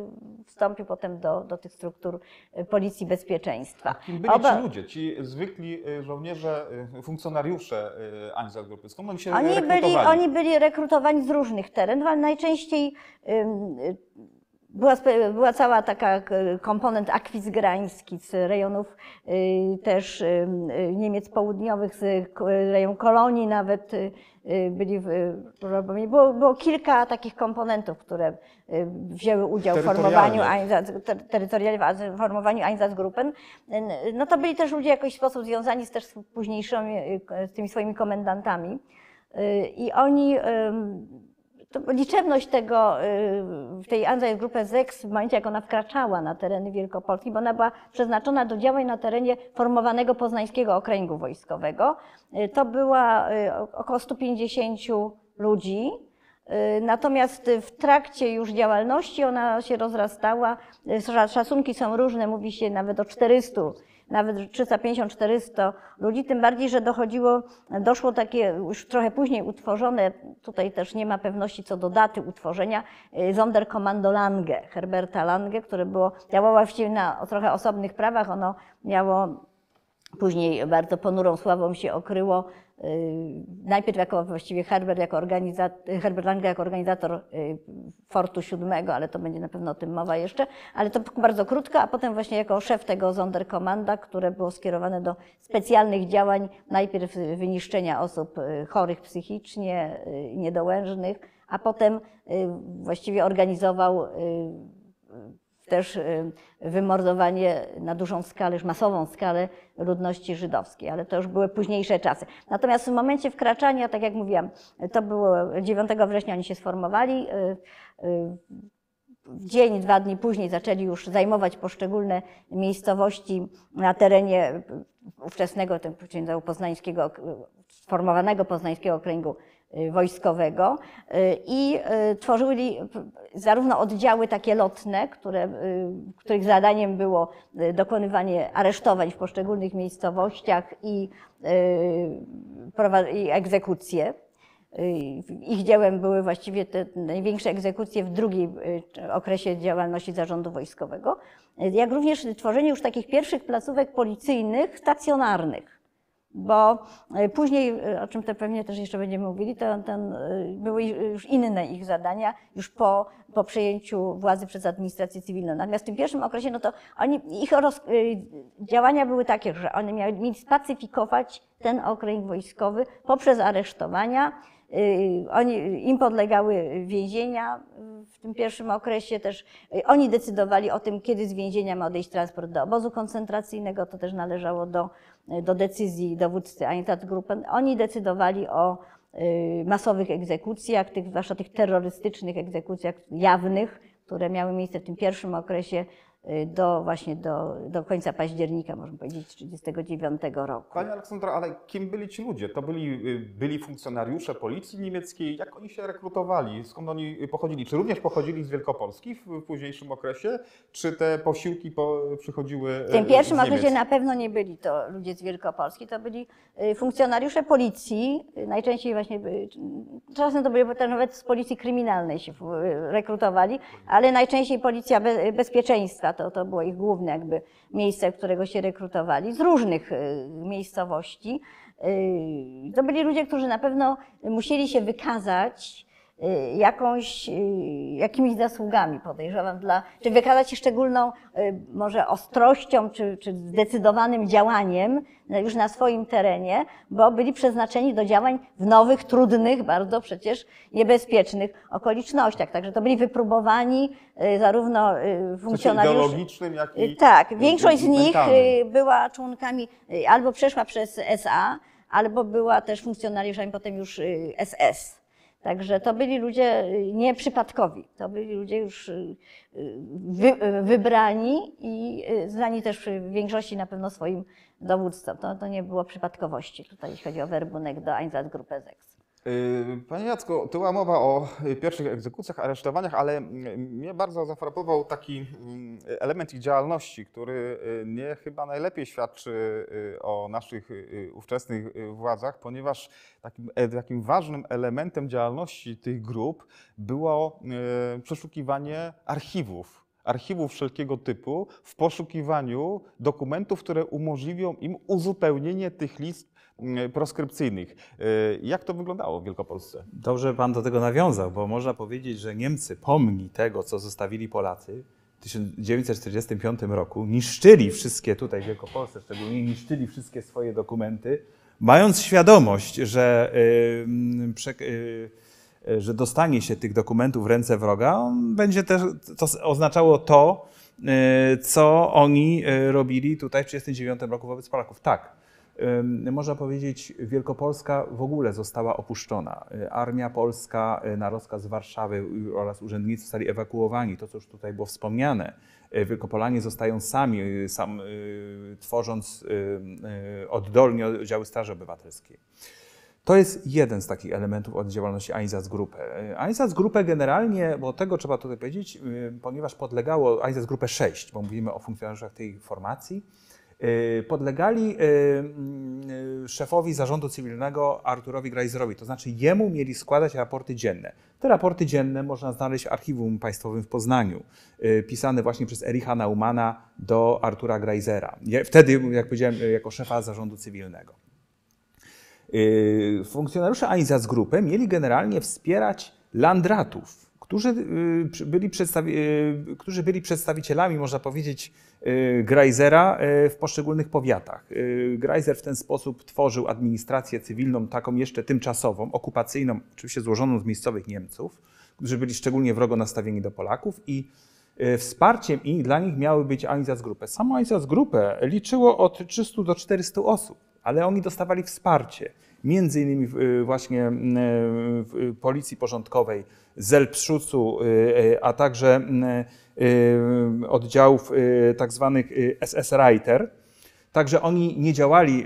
wstąpił potem do, do tych struktur Policji Bezpieczeństwa. A kim byli Oba- ci ludzie, ci zwykli y, żołnierze, y, funkcjonariusze y, Einsatzgruppe? Skąd oni się Oni byli, rekrutowali? oni byli rekrutowani z różnych terenów, ale najczęściej ym, y, była, spe- była cała taka y, komponent akwizgrański z rejonów y, też y, y, Niemiec południowych, z k- rejon Kolonii nawet y, y, byli w, y, było, było kilka takich komponentów, które y, wzięły udział w formowaniu Einsatz- ter- terytorialnie w formowaniu Einsatzgruppen. Y, No to byli też ludzie w jakiś sposób związani z, też z późniejszymi, y, z tymi swoimi komendantami. Y, I oni, ym, to liczebność tego, y, w tej Einsatzgruppe sechs w momencie, jak ona wkraczała na tereny Wielkopolski, bo ona była przeznaczona do działań na terenie formowanego Poznańskiego Okręgu Wojskowego, y, to była y, około stu pięćdziesięciu ludzi. Y, Natomiast w trakcie już działalności ona się rozrastała. Y, Szacunki są różne, mówi się nawet o czterystu, nawet trzysta pięćdziesiąt czterysta ludzi, tym bardziej, że dochodziło, doszło takie już trochę później utworzone, tutaj też nie ma pewności co do daty utworzenia, y, Sonderkommando Lange, Herberta Lange, które było, działało właściwie na trochę osobnych prawach. Ono miało później bardzo ponurą sławą się okryło. y, Najpierw jako właściwie Herbert, jako organizator, Herbert Lange jako organizator y, Fortu siódmego, ale to będzie na pewno o tym mowa jeszcze, ale to bardzo krótko, a potem właśnie jako szef tego Sonderkommanda, które było skierowane do specjalnych działań, najpierw wyniszczenia osób y, chorych psychicznie, y, niedołężnych, a potem y, właściwie organizował y, też y, wymordowanie na dużą skalę, już masową skalę ludności żydowskiej, ale to już były późniejsze czasy. Natomiast w momencie wkraczania, tak jak mówiłam, to było dziewiątego września oni się sformowali. y, y, W dzień, dwa dni później zaczęli już zajmować poszczególne miejscowości na terenie ówczesnego tego poznańskiego, sformowanego Poznańskiego Okręgu Wojskowego i tworzyli zarówno oddziały takie lotne, które, których zadaniem było dokonywanie aresztowań w poszczególnych miejscowościach i, i egzekucje. Ich dziełem były właściwie te największe egzekucje w drugim okresie działalności zarządu wojskowego, jak również tworzenie już takich pierwszych placówek policyjnych stacjonarnych. Bo później, o czym to pewnie też jeszcze będziemy mówili, to ten, były już inne ich zadania, już po, po przejęciu władzy przez administrację cywilną. Natomiast w tym pierwszym okresie, no to oni, ich roz, działania były takie, że oni mieli, mieli spacyfikować ten okręg wojskowy poprzez aresztowania. Oni, im podlegały więzienia w tym pierwszym okresie też. Oni decydowali o tym, kiedy z więzienia ma odejść transport do obozu koncentracyjnego. To też należało do, do decyzji dowódcy Einsatzgruppen. Oni decydowali o masowych egzekucjach, tych, zwłaszcza tych terrorystycznych egzekucjach jawnych, które miały miejsce w tym pierwszym okresie do właśnie do, do końca października, można powiedzieć, tysiąc dziewięćset trzydziestego dziewiątego roku. Pani Aleksandra, ale kim byli ci ludzie? To byli, byli funkcjonariusze policji niemieckiej? Jak oni się rekrutowali? Skąd oni pochodzili? Czy również pochodzili z Wielkopolski w późniejszym okresie? Czy te posiłki po, przychodziły W tym pierwszym z Niemiec? okresie na pewno nie byli to ludzie z Wielkopolski, to byli funkcjonariusze policji, najczęściej właśnie, czasem to byli nawet z policji kryminalnej się rekrutowali, ale najczęściej policja bezpieczeństwa. To, to było ich główne jakby miejsce, w którego się rekrutowali, z różnych miejscowości. To byli ludzie, którzy na pewno musieli się wykazać jakąś, jakimiś zasługami, podejrzewam, dla, czy wykazać się szczególną może ostrością, czy, czy zdecydowanym działaniem już na swoim terenie, bo byli przeznaczeni do działań w nowych, trudnych, bardzo przecież niebezpiecznych okolicznościach. Także to byli wypróbowani zarówno funkcjonariusze... ideologicznym, jak i Tak, większość z nich mentalnym. była członkami, albo przeszła przez S A, albo była też funkcjonariuszami potem już S S. Także to byli ludzie nieprzypadkowi, to byli ludzie już wy, wybrani i znani też w większości na pewno swoim dowódcom. To, to nie było przypadkowości tutaj, jeśli chodzi o werbunek do Einsatzgruppe sechs. Panie Jacku, była mowa o pierwszych egzekucjach, aresztowaniach, ale mnie bardzo zafrapował taki element ich działalności, który nie chyba najlepiej świadczy o naszych ówczesnych władzach, ponieważ takim, takim ważnym elementem działalności tych grup było przeszukiwanie archiwów. archiwów wszelkiego typu w poszukiwaniu dokumentów, które umożliwią im uzupełnienie tych list proskrypcyjnych. Jak to wyglądało w Wielkopolsce? Dobrze pan do tego nawiązał, bo można powiedzieć, że Niemcy, pomni tego, co zostawili Polacy w tysiąc dziewięćset czterdziestym piątym roku, niszczyli wszystkie tutaj w Wielkopolsce, szczególnie niszczyli wszystkie swoje dokumenty, mając świadomość, że, yy, yy, że dostanie się tych dokumentów w ręce wroga, on będzie też, to oznaczało to, yy, co oni yy, robili tutaj w tysiąc dziewięćset trzydziestym dziewiątym roku wobec Polaków. Tak. Można powiedzieć, Wielkopolska w ogóle została opuszczona. Armia polska na rozkaz Warszawy oraz urzędnicy zostali ewakuowani. To, co już tutaj było wspomniane. Wielkopolanie zostają sami, sam, tworząc oddolnie oddziały Straży Obywatelskiej. To jest jeden z takich elementów od działalności Einsatzgruppe. Einsatzgruppe generalnie, bo tego trzeba tutaj powiedzieć, ponieważ podlegało Einsatzgruppe sześć, bo mówimy o funkcjonariuszach tej formacji, podlegali szefowi zarządu cywilnego Arturowi Greiserowi, to znaczy jemu mieli składać raporty dzienne. Te raporty dzienne można znaleźć w Archiwum Państwowym w Poznaniu, pisane właśnie przez Ericha Naumana do Artura Greisera, wtedy, jak powiedziałem, jako szefa zarządu cywilnego. Funkcjonariusze Einsatzgruppe mieli generalnie wspierać landratów, którzy byli, przedstawi którzy byli przedstawicielami, można powiedzieć, Greisera w poszczególnych powiatach. Greiser w ten sposób tworzył administrację cywilną, taką jeszcze tymczasową, okupacyjną, oczywiście złożoną z miejscowych Niemców, którzy byli szczególnie wrogo nastawieni do Polaków i wsparciem i dla nich miały być Einsatzgruppe. Samo Einsatzgruppe liczyło od trzystu do czterystu osób, ale oni dostawali wsparcie. Między innymi właśnie w Policji Porządkowej, Selbstschutzu, a także oddziałów tak zwanych S S Reiter. Także oni nie działali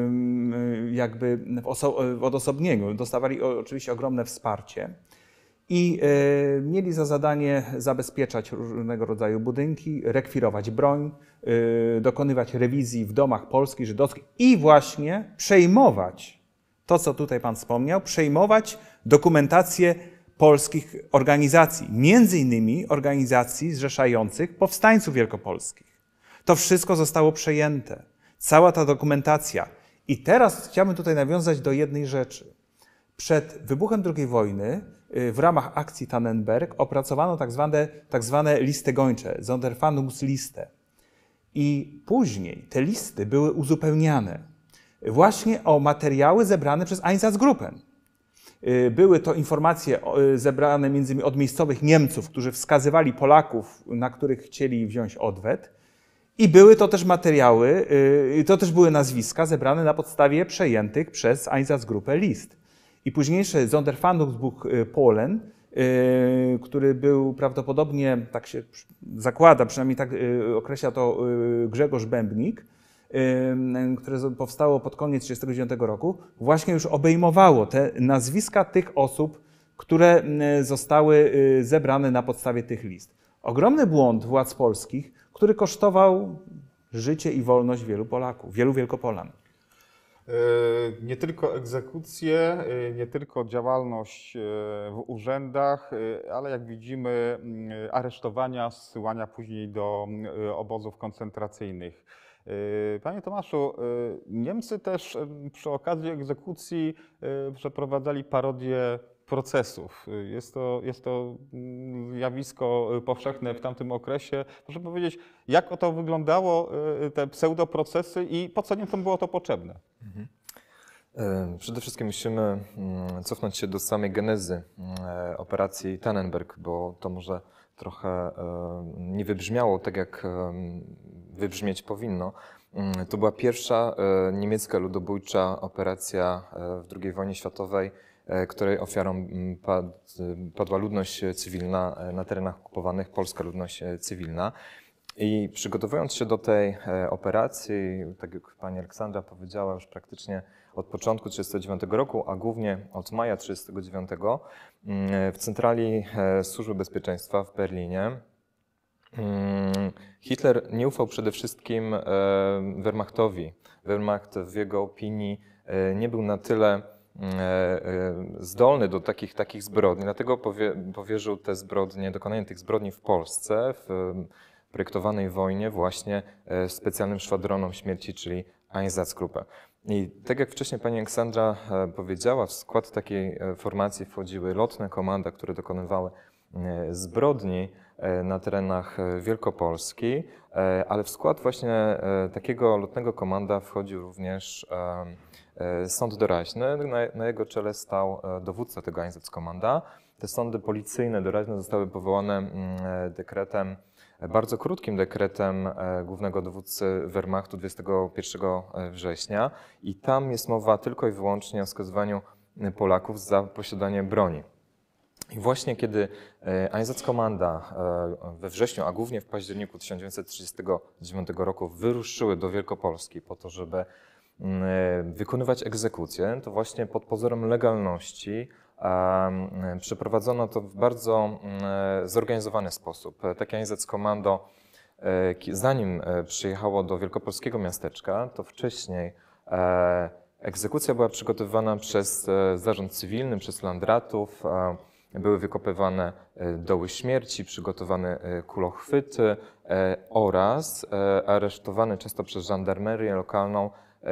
jakby w, oso w odosobnieniu, dostawali oczywiście ogromne wsparcie i mieli za zadanie zabezpieczać różnego rodzaju budynki, rekwirować broń, dokonywać rewizji w domach polskich, żydowskich i właśnie przejmować to, co tutaj pan wspomniał, przejmować dokumentację polskich organizacji, między innymi organizacji zrzeszających powstańców wielkopolskich. To wszystko zostało przejęte. Cała ta dokumentacja. I teraz chciałbym tutaj nawiązać do jednej rzeczy. Przed wybuchem drugiej wojny w ramach akcji Tannenberg opracowano tak zwane, tak zwane listy gończe, Sonderfahndungsliste. I później te listy były uzupełniane właśnie o materiały zebrane przez Einsatzgruppe. Były to informacje zebrane między innymi od miejscowych Niemców, którzy wskazywali Polaków, na których chcieli wziąć odwet. I były to też materiały, to też były nazwiska zebrane na podstawie przejętych przez Einsatzgruppe list. I późniejszy Sonderfahndungsbuch Polen, który był prawdopodobnie, tak się zakłada, przynajmniej tak określa to Grzegorz Bębnik, które powstało pod koniec tysiąc dziewięćset trzydziestego dziewiątego roku, właśnie już obejmowało te nazwiska tych osób, które zostały zebrane na podstawie tych list. Ogromny błąd władz polskich, który kosztował życie i wolność wielu Polaków, wielu Wielkopolan. Nie tylko egzekucje, nie tylko działalność w urzędach, ale jak widzimy aresztowania, zsyłania później do obozów koncentracyjnych. Panie Tomaszu, Niemcy też przy okazji egzekucji przeprowadzali parodię procesów. Jest to, jest to zjawisko powszechne w tamtym okresie. Proszę powiedzieć, jak to wyglądało, te pseudoprocesy i po co Niemcom było to potrzebne? Mhm. Przede wszystkim musimy cofnąć się do samej genezy operacji Tannenberg, bo to może trochę nie wybrzmiało tak, jak wybrzmieć powinno. To była pierwsza niemiecka ludobójcza operacja w drugiej wojnie światowej, której ofiarą pad, padła ludność cywilna na terenach okupowanych, polska ludność cywilna. I przygotowując się do tej operacji, tak jak pani Aleksandra powiedziała, już praktycznie od początku tysiąc dziewięćset trzydziestego dziewiątego roku, a głównie od maja tysiąc dziewięćset trzydziestego dziewiątego w centrali Służby Bezpieczeństwa w Berlinie Hitler nie ufał przede wszystkim Wehrmachtowi. Wehrmacht w jego opinii nie był na tyle zdolny do takich, takich zbrodni, dlatego powie, powierzył te zbrodnie, dokonanie tych zbrodni w Polsce, w projektowanej wojnie właśnie specjalnym szwadronom śmierci, czyli Einsatzgruppe. I tak jak wcześniej pani Aleksandra powiedziała, w skład takiej formacji wchodziły lotne komanda, które dokonywały zbrodni na terenach Wielkopolski, ale w skład właśnie takiego lotnego komanda wchodził również sąd doraźny. Na, na jego czele stał dowódca tego Einsatzkommanda. Te sądy policyjne doraźne zostały powołane dekretem, bardzo krótkim dekretem głównego dowódcy Wehrmachtu dwudziestego pierwszego września i tam jest mowa tylko i wyłącznie o skazywaniu Polaków za posiadanie broni. I właśnie kiedy Einsatzkommanda we wrześniu, a głównie w październiku tysiąc dziewięćset trzydziestego dziewiątego roku wyruszyły do Wielkopolski po to, żeby wykonywać egzekucje, to właśnie pod pozorem legalności przeprowadzono to w bardzo zorganizowany sposób. Takie Einsatzkommando, zanim przyjechało do wielkopolskiego miasteczka, to wcześniej egzekucja była przygotowywana przez zarząd cywilny, przez landratów, były wykopywane doły śmierci, przygotowane kulochwyty oraz aresztowane często przez żandarmerię lokalną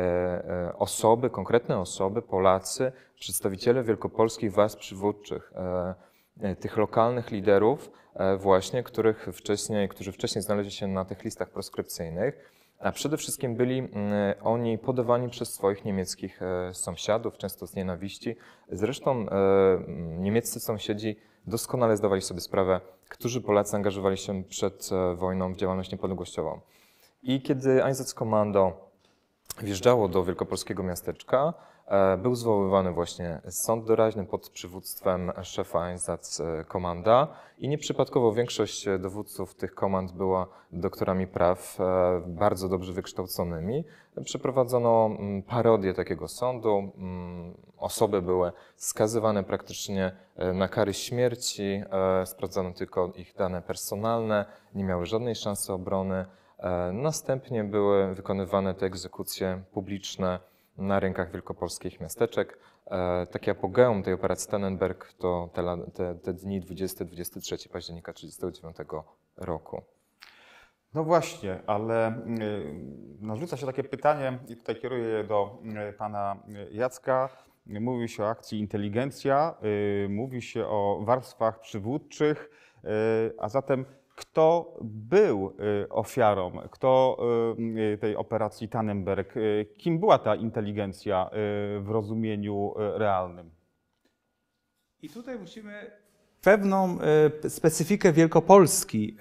osoby, konkretne osoby, Polacy, przedstawiciele wielkopolskich warstw przywódczych, tych lokalnych liderów właśnie, których wcześniej, którzy wcześniej znaleźli się na tych listach proskrypcyjnych, a przede wszystkim byli oni podawani przez swoich niemieckich sąsiadów, często z nienawiści. Zresztą niemieccy sąsiedzi doskonale zdawali sobie sprawę, którzy Polacy angażowali się przed wojną w działalność niepodległościową. I kiedy Einsatzkommando wjeżdżało do wielkopolskiego miasteczka, był zwoływany właśnie sąd doraźny pod przywództwem szefa Einsatzkommanda i nieprzypadkowo większość dowódców tych komand była doktorami praw, bardzo dobrze wykształconymi. Przeprowadzono parodię takiego sądu, osoby były skazywane praktycznie na kary śmierci, sprawdzano tylko ich dane personalne, nie miały żadnej szansy obrony. Następnie były wykonywane te egzekucje publiczne na rynkach wielkopolskich miasteczek. Takie apogeum tej operacji Tannenberg to te, te, te dni dwudziestego do dwudziestego trzeciego października tysiąc dziewięćset trzydziestego dziewiątego roku. No właśnie, ale narzuca się takie pytanie i tutaj kieruję je do pana Jacka. Mówi się o akcji Inteligencja, mówi się o warstwach przywódczych, a zatem kto był ofiarą, kto tej operacji Tannenberg, kim była ta inteligencja w rozumieniu realnym? I tutaj musimy pewną specyfikę Wielkopolski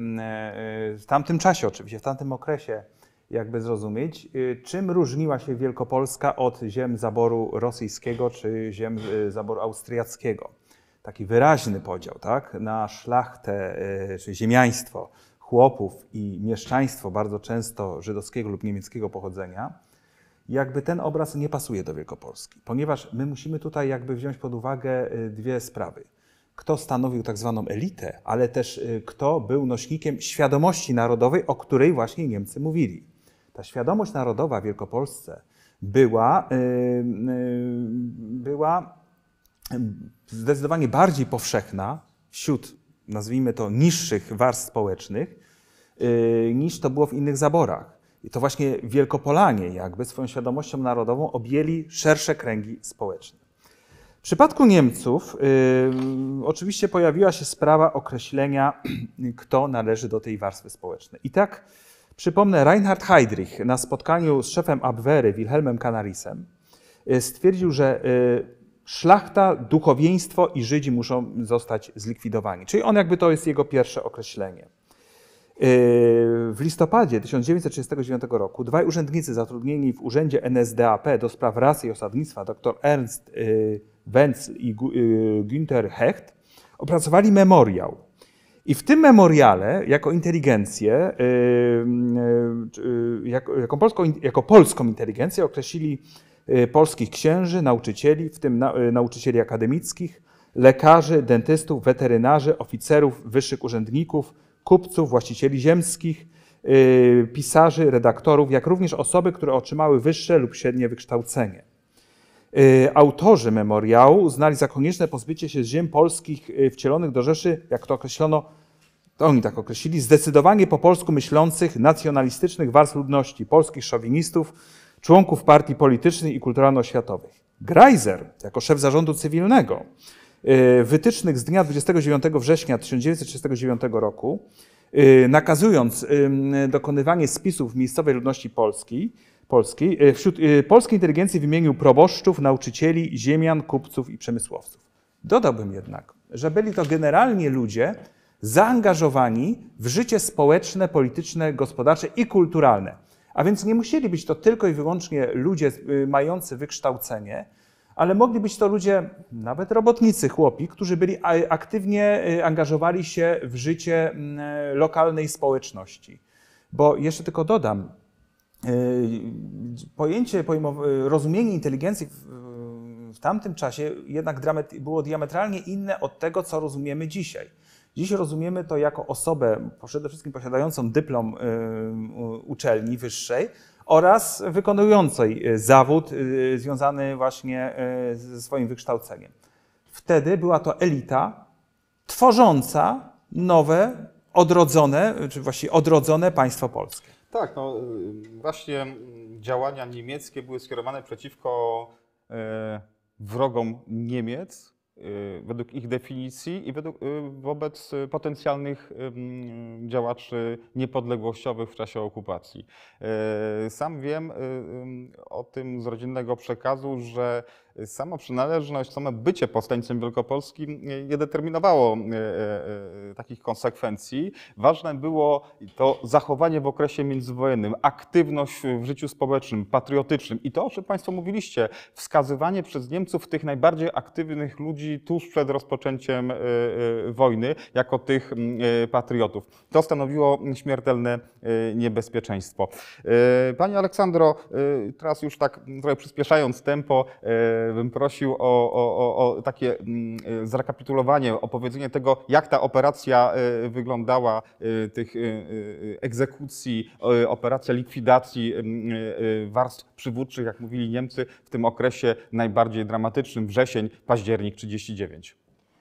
w tamtym czasie oczywiście, w tamtym okresie jakby zrozumieć, czym różniła się Wielkopolska od ziem zaboru rosyjskiego czy ziem zaboru austriackiego. Taki wyraźny podział, tak, na szlachtę czy ziemiaństwo chłopów i mieszczaństwo bardzo często żydowskiego lub niemieckiego pochodzenia. Jakby ten obraz nie pasuje do Wielkopolski, ponieważ my musimy tutaj jakby wziąć pod uwagę dwie sprawy. Kto stanowił tak zwaną elitę, ale też kto był nośnikiem świadomości narodowej, o której właśnie Niemcy mówili. Ta świadomość narodowa w Wielkopolsce była, była zdecydowanie bardziej powszechna wśród, nazwijmy to, niższych warstw społecznych, niż to było w innych zaborach. I to właśnie Wielkopolanie jakby swoją świadomością narodową objęli szersze kręgi społeczne. W przypadku Niemców y, oczywiście pojawiła się sprawa określenia, kto należy do tej warstwy społecznej. I tak przypomnę, Reinhard Heydrich na spotkaniu z szefem Abwehry Wilhelmem Canarisem y, stwierdził, że y, szlachta, duchowieństwo i Żydzi muszą zostać zlikwidowani. Czyli on jakby to jest jego pierwsze określenie. W listopadzie tysiąc dziewięćset trzydziestego dziewiątego roku dwaj urzędnicy zatrudnieni w urzędzie N S D A P do spraw rasy i osadnictwa, dr Ernst Wenzel i Günther Hecht, opracowali memoriał. I w tym memoriale jako inteligencję, jako, jako, polską, jako polską inteligencję określili polskich księży, nauczycieli, w tym na, nauczycieli akademickich, lekarzy, dentystów, weterynarzy, oficerów, wyższych urzędników, kupców, właścicieli ziemskich, pisarzy, redaktorów, jak również osoby, które otrzymały wyższe lub średnie wykształcenie. Autorzy memoriału uznali za konieczne pozbycie się ziem polskich wcielonych do Rzeszy, jak to określono, to oni tak określili, zdecydowanie po polsku myślących, nacjonalistycznych warstw ludności, polskich szowinistów, członków partii politycznych i kulturalno-oświatowych. Greiser, jako szef zarządu cywilnego, wytycznych z dnia dwudziestego dziewiątego września tysiąc dziewięćset trzydziestego dziewiątego roku, nakazując dokonywanie spisów miejscowej ludności polskiej, polskiej, wśród polskiej inteligencji wymienił proboszczów, nauczycieli, ziemian, kupców i przemysłowców. Dodałbym jednak, że byli to generalnie ludzie zaangażowani w życie społeczne, polityczne, gospodarcze i kulturalne. A więc nie musieli być to tylko i wyłącznie ludzie mający wykształcenie, ale mogli być to ludzie, nawet robotnicy, chłopi, którzy byli aktywnie angażowali się w życie lokalnej społeczności. Bo jeszcze tylko dodam, pojęcie, rozumienie inteligencji w tamtym czasie jednak było diametralnie inne od tego, co rozumiemy dzisiaj. Dziś rozumiemy to jako osobę przede wszystkim posiadającą dyplom uczelni wyższej oraz wykonującej zawód związany właśnie ze swoim wykształceniem. Wtedy była to elita tworząca nowe, odrodzone, czy właściwie odrodzone państwo polskie. Tak, no właśnie działania niemieckie były skierowane przeciwko wrogom Niemiec, według ich definicji i według, wobec potencjalnych działaczy niepodległościowych w czasie okupacji. Sam wiem o tym z rodzinnego przekazu, że sama przynależność, samo bycie powstańcem wielkopolskim nie determinowało takich konsekwencji. Ważne było to zachowanie w okresie międzywojennym, aktywność w życiu społecznym, patriotycznym i to, o czym Państwo mówiliście, wskazywanie przez Niemców tych najbardziej aktywnych ludzi tuż przed rozpoczęciem wojny jako tych patriotów. To stanowiło śmiertelne niebezpieczeństwo. Pani Aleksandro, teraz już tak trochę przyspieszając tempo, bym prosił o, o, o takie zrekapitulowanie, opowiedzenie tego, jak ta operacja wyglądała, tych egzekucji, operacja likwidacji warstw przywódczych, jak mówili Niemcy, w tym okresie najbardziej dramatycznym, wrzesień, październik trzydziesty dziewiąty.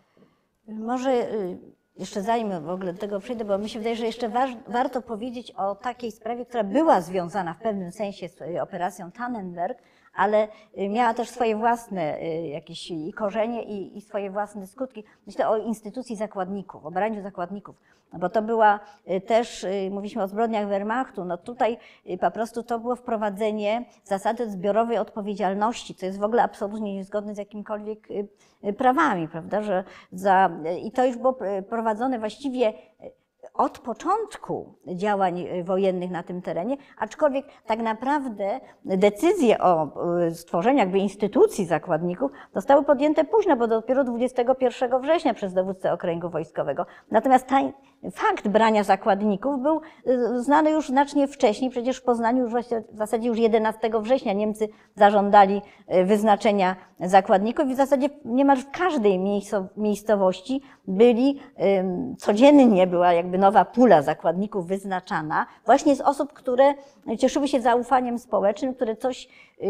Może jeszcze zanim w ogóle do tego przejdę, bo mi się wydaje, że jeszcze wa warto powiedzieć o takiej sprawie, która była związana w pewnym sensie z operacją Tannenberg, ale miała też swoje własne jakieś i korzenie i, i swoje własne skutki. Myślę o instytucji zakładników, o braniu zakładników, bo to była też, mówiliśmy o zbrodniach Wehrmachtu, no tutaj po prostu to było wprowadzenie zasady zbiorowej odpowiedzialności, co jest w ogóle absolutnie niezgodne z jakimikolwiek prawami, prawda, że za, i to już było prowadzone właściwie od początku działań wojennych na tym terenie, aczkolwiek tak naprawdę decyzje o stworzeniu jakby instytucji zakładników zostały podjęte późno, bo dopiero dwudziestego pierwszego września przez dowódcę okręgu wojskowego. Natomiast ten fakt brania zakładników był znany już znacznie wcześniej, przecież w Poznaniu już w zasadzie już jedenastego września Niemcy zażądali wyznaczenia zakładników i w zasadzie niemal w każdej miejscowości byli, codziennie była jakby nowa pula zakładników wyznaczana właśnie z osób, które cieszyły się zaufaniem społecznym, które coś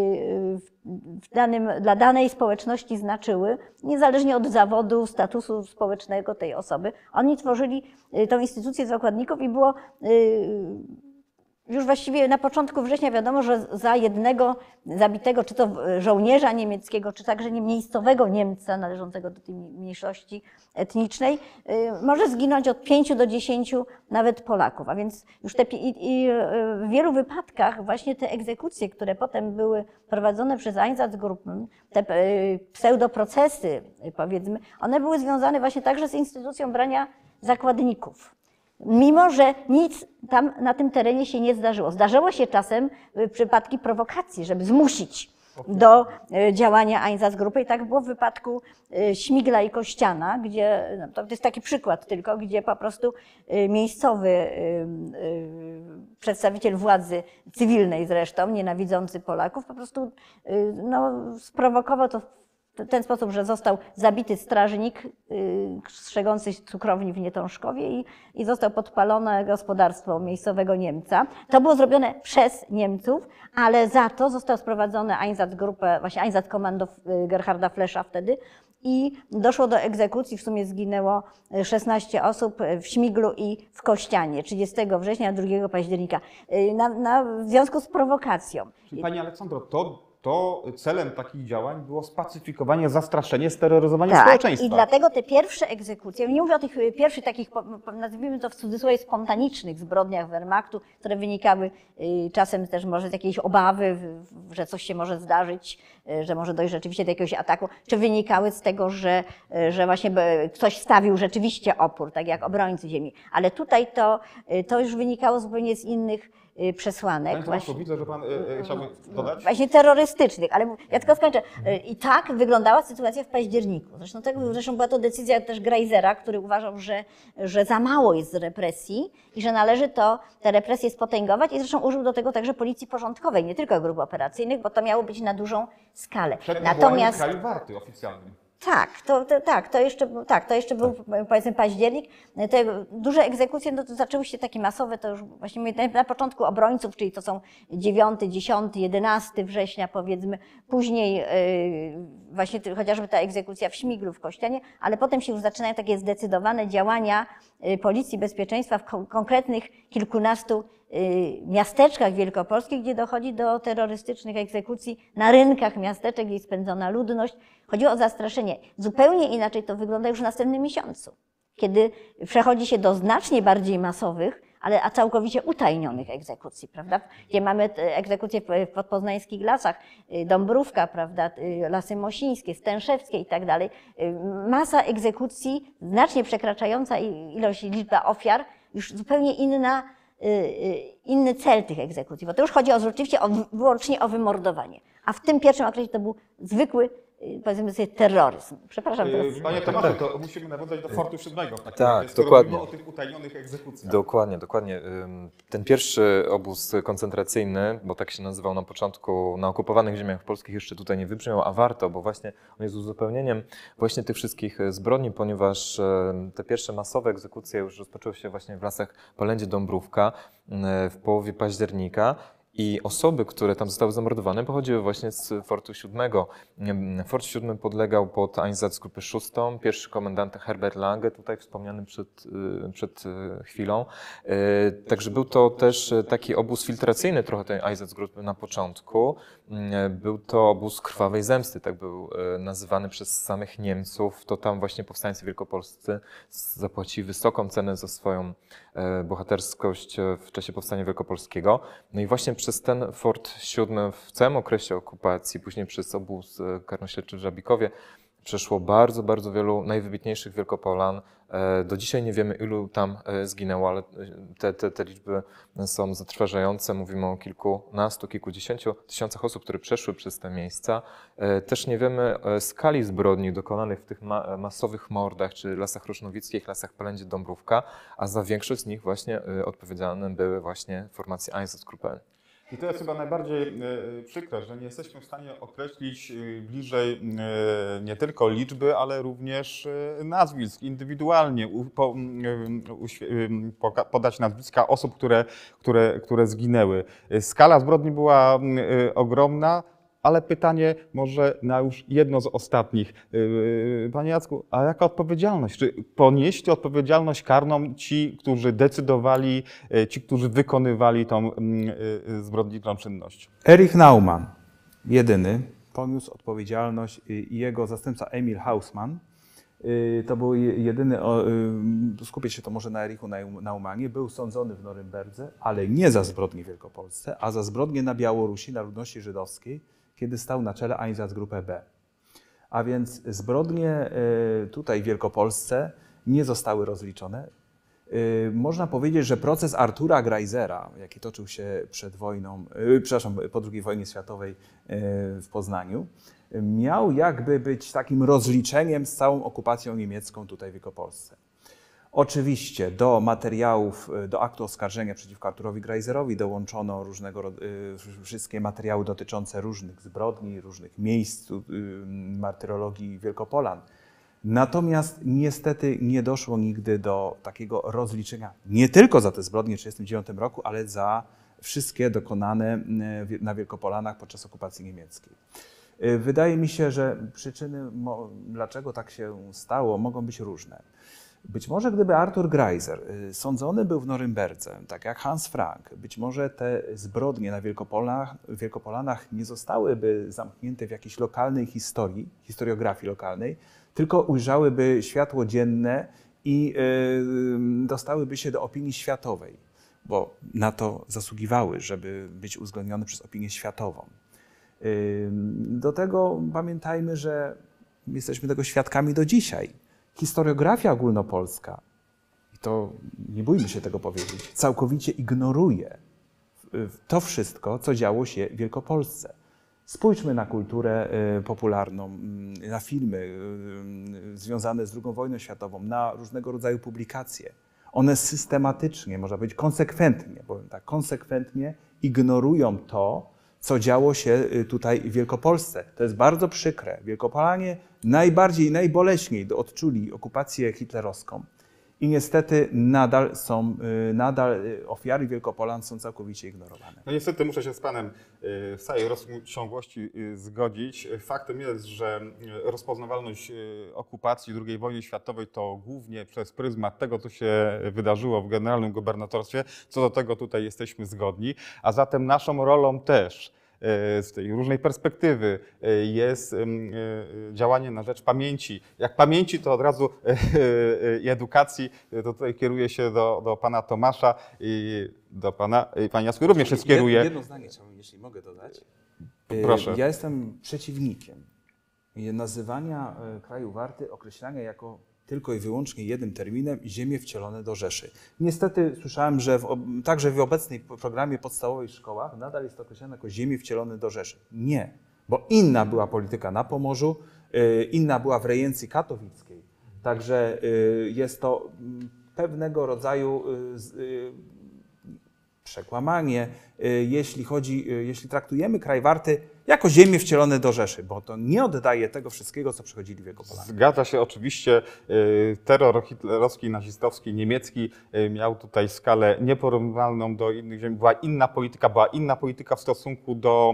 w danym, dla danej społeczności znaczyły, niezależnie od zawodu, statusu społecznego tej osoby. Oni tworzyli tą instytucję zakładników i było już właściwie na początku września wiadomo, że za jednego zabitego, czy to żołnierza niemieckiego, czy także miejscowego Niemca należącego do tej mniejszości etnicznej, może zginąć od pięciu do dziesięciu nawet Polaków. A więc już te, i, i w wielu wypadkach właśnie te egzekucje, które potem były prowadzone przez Einsatzgruppen, te pseudoprocesy, powiedzmy, one były związane właśnie także z instytucją brania zakładników. Mimo że nic tam na tym terenie się nie zdarzyło. Zdarzyło się czasem przypadki prowokacji, żeby zmusić do działania Einsatzgruppy i tak było w wypadku Śmigla i Kościana, gdzie, no to jest taki przykład tylko, gdzie po prostu miejscowy przedstawiciel władzy cywilnej zresztą, nienawidzący Polaków, po prostu no, sprowokował to w ten sposób, że został zabity strażnik yy, strzegący cukrowni w Nietążkowie i, i został podpalone gospodarstwo miejscowego Niemca. To było zrobione przez Niemców, ale za to został sprowadzony Einsatzgruppe, właśnie Einsatzkommando Gerharda Flesza wtedy i doszło do egzekucji. W sumie zginęło szesnaście osób w Śmiglu i w Kościanie trzydziestego września, drugiego października na, na, w związku z prowokacją. Czyli Pani Aleksandro, to to celem takich działań było spacyfikowanie, zastraszenie, steroryzowanie tak, społeczeństwa. I dlatego te pierwsze egzekucje, nie mówię o tych pierwszych takich, nazwijmy to w cudzysłowie, spontanicznych zbrodniach Wehrmachtu, które wynikały czasem też może z jakiejś obawy, że coś się może zdarzyć, że może dojść rzeczywiście do jakiegoś ataku, czy wynikały z tego, że, że właśnie ktoś stawił rzeczywiście opór, tak jak obrońcy ziemi. Ale tutaj to, to już wynikało zupełnie z innych przesłanek. Panie Tomaszu, widzę, że Pan e, chciałby dodać? Właśnie terrorystycznych, ale ja tylko skończę. I tak wyglądała sytuacja w październiku. Zresztą, tego, zresztą była to decyzja też Greisera, który uważał, że, że za mało jest represji i że należy to, te represje spotęgować i zresztą użył do tego także policji porządkowej, nie tylko grup operacyjnych, bo to miało być na dużą skalę. Przed Natomiast kraju warty oficjalnym. Tak, to, to, tak, to jeszcze, tak, to jeszcze był powiedzmy październik. Te duże egzekucje no to zaczęły się takie masowe, to już właśnie na początku obrońców, czyli to są dziewiąty, dziesiąty, jedenasty września powiedzmy, później yy, właśnie chociażby ta egzekucja w Śmiglu, w Kościanie, ale potem się już zaczynają takie zdecydowane działania yy, Policji Bezpieczeństwa w kon konkretnych kilkunastu miasteczkach wielkopolskich, gdzie dochodzi do terrorystycznych egzekucji na rynkach miasteczek, gdzie jest spędzona ludność. Chodziło o zastraszenie. Zupełnie inaczej to wygląda już w następnym miesiącu, kiedy przechodzi się do znacznie bardziej masowych, ale a całkowicie utajnionych egzekucji, prawda? Gdzie mamy egzekucje w podpoznańskich lasach, Dąbrówka, prawda? Lasy Mosińskie, Stęszewskie i tak dalej. Masa egzekucji znacznie przekraczająca ilość, liczba ofiar, już zupełnie inna, inny cel tych egzekucji, bo to już chodzi o, rzeczywiście o, wyłącznie o wymordowanie. A w tym pierwszym okresie to był zwykły, powiedzmy sobie, terroryzm. Przepraszam. Teraz... Panie Tomaszu, to musimy nawiązać do Fortu siódmego. Tak, tak dokładnie. O tych utajnionych egzekucjach. Dokładnie, dokładnie. Ten pierwszy obóz koncentracyjny, bo tak się nazywał na początku, na okupowanych ziemiach polskich jeszcze tutaj nie wybrzmiał, a warto, bo właśnie on jest uzupełnieniem właśnie tych wszystkich zbrodni, ponieważ te pierwsze masowe egzekucje już rozpoczęły się właśnie w lasach Polędzie Dąbrówka w połowie października. I osoby, które tam zostały zamordowane, pochodziły właśnie z Fortu siódmego. Fort siódmy podlegał pod Einsatzgruppe szóstą, pierwszy komendant Herbert Lange, tutaj wspomniany przed, przed chwilą. Także był to też taki obóz filtracyjny trochę tej Einsatzgruppe na początku. Był to obóz krwawej zemsty, tak był nazywany przez samych Niemców. To tam właśnie powstańcy wielkopolscy zapłacili wysoką cenę za swoją bohaterskość w czasie powstania wielkopolskiego. No i właśnie przez ten Fort siódmy w całym okresie okupacji, później przez obóz karnośledczy w Żabikowie, przeszło bardzo, bardzo wielu najwybitniejszych Wielkopolan. Do dzisiaj nie wiemy, ilu tam zginęło, ale te, te, te liczby są zatrważające. Mówimy o kilkunastu, kilkudziesięciu tysiącach osób, które przeszły przez te miejsca. Też nie wiemy skali zbrodni dokonanych w tych ma masowych mordach, czy lasach Rusznowickich, lasach Polędzie Dąbrówka, a za większość z nich właśnie odpowiedzialne były właśnie formacje Einsatzgruppen. I to jest chyba najbardziej e, przykre, że nie jesteśmy w stanie określić e, bliżej e, nie tylko liczby, ale również e, nazwisk, indywidualnie u, po, e, poka, podać nazwiska osób, które, które, które zginęły. Skala zbrodni była e, ogromna, ale pytanie może na już jedno z ostatnich. Panie Jacku, a jaka odpowiedzialność? Czy ponieśli odpowiedzialność karną ci, którzy decydowali, ci, którzy wykonywali tą zbrodniczą czynność? Erich Naumann, jedyny, poniósł odpowiedzialność i jego zastępca Emil Hausmann. To był jedyny, skupię się to może na Erichu Naumanie, był sądzony w Norymberdze, ale nie za zbrodnie w Wielkopolsce, a za zbrodnie na Białorusi, na ludności żydowskiej, kiedy stał na czele Einsatzgruppe B. A więc zbrodnie tutaj w Wielkopolsce nie zostały rozliczone. Można powiedzieć, że proces Artura Greisera, jaki toczył się przed wojną, przepraszam, po drugiej wojnie światowej w Poznaniu, miał jakby być takim rozliczeniem z całą okupacją niemiecką tutaj w Wielkopolsce. Oczywiście do materiałów, do aktu oskarżenia przeciwko Arturowi Greiserowi dołączono różnego rodzaju, wszystkie materiały dotyczące różnych zbrodni, różnych miejsc martyrologii Wielkopolan. Natomiast niestety nie doszło nigdy do takiego rozliczenia nie tylko za te zbrodnie w tysiąc dziewięćset trzydziestym dziewiątym roku, ale za wszystkie dokonane na Wielkopolanach podczas okupacji niemieckiej. Wydaje mi się, że przyczyny, dlaczego tak się stało, mogą być różne. Być może gdyby Artur Greiser sądzony był w Norymberdze, tak jak Hans Frank, być może te zbrodnie na Wielkopolanach, Wielkopolanach nie zostałyby zamknięte w jakiejś lokalnej historii, historiografii lokalnej, tylko ujrzałyby światło dzienne i y, dostałyby się do opinii światowej, bo na to zasługiwały, żeby być uwzględnione przez opinię światową. Y, do tego pamiętajmy, że jesteśmy tego świadkami do dzisiaj. Historiografia ogólnopolska, i to nie bójmy się tego powiedzieć, całkowicie ignoruje to wszystko, co działo się w Wielkopolsce. Spójrzmy na kulturę popularną, na filmy związane z drugą wojną światową, na różnego rodzaju publikacje. One systematycznie, można powiedzieć konsekwentnie, powiem tak, konsekwentnie ignorują to, co działo się tutaj w Wielkopolsce. To jest bardzo przykre. Wielkopolanie najbardziej i najboleśniej odczuli okupację hitlerowską i niestety nadal są, nadal ofiary Wielkopolan są całkowicie ignorowane. No niestety muszę się z Panem w całej rozciągłości zgodzić. Faktem jest, że rozpoznawalność okupacji drugiej wojny światowej to głównie przez pryzmat tego, co się wydarzyło w generalnym gubernatorstwie. Co do tego tutaj jesteśmy zgodni, a zatem naszą rolą też z tej różnej perspektywy jest działanie na rzecz pamięci. Jak pamięci, to od razu i edukacji, to tutaj kieruję się do, do Pana Tomasza i do Pana, Pani Jacku również się skieruję. Jedno zdanie chciałbym, jeśli mogę dodać. Proszę. Ja jestem przeciwnikiem nazywania kraju Warty, określania jako tylko i wyłącznie jednym terminem ziemie wcielone do Rzeszy. Niestety słyszałem, że w, także w obecnej programie podstawowych szkołach nadal jest to określane jako ziemie wcielone do Rzeszy. Nie, bo inna była polityka na Pomorzu, inna była w rejencji katowickiej. Także jest to pewnego rodzaju przekłamanie, jeśli chodzi, jeśli traktujemy kraj Warty jako ziemie wcielone do Rzeszy, bo to nie oddaje tego wszystkiego, co przechodzili Wielkopolanie. Zgadza się oczywiście. Terror hitlerowski, nazistowski, niemiecki miał tutaj skalę nieporównywalną do innych ziem. Była inna polityka, była inna polityka w stosunku do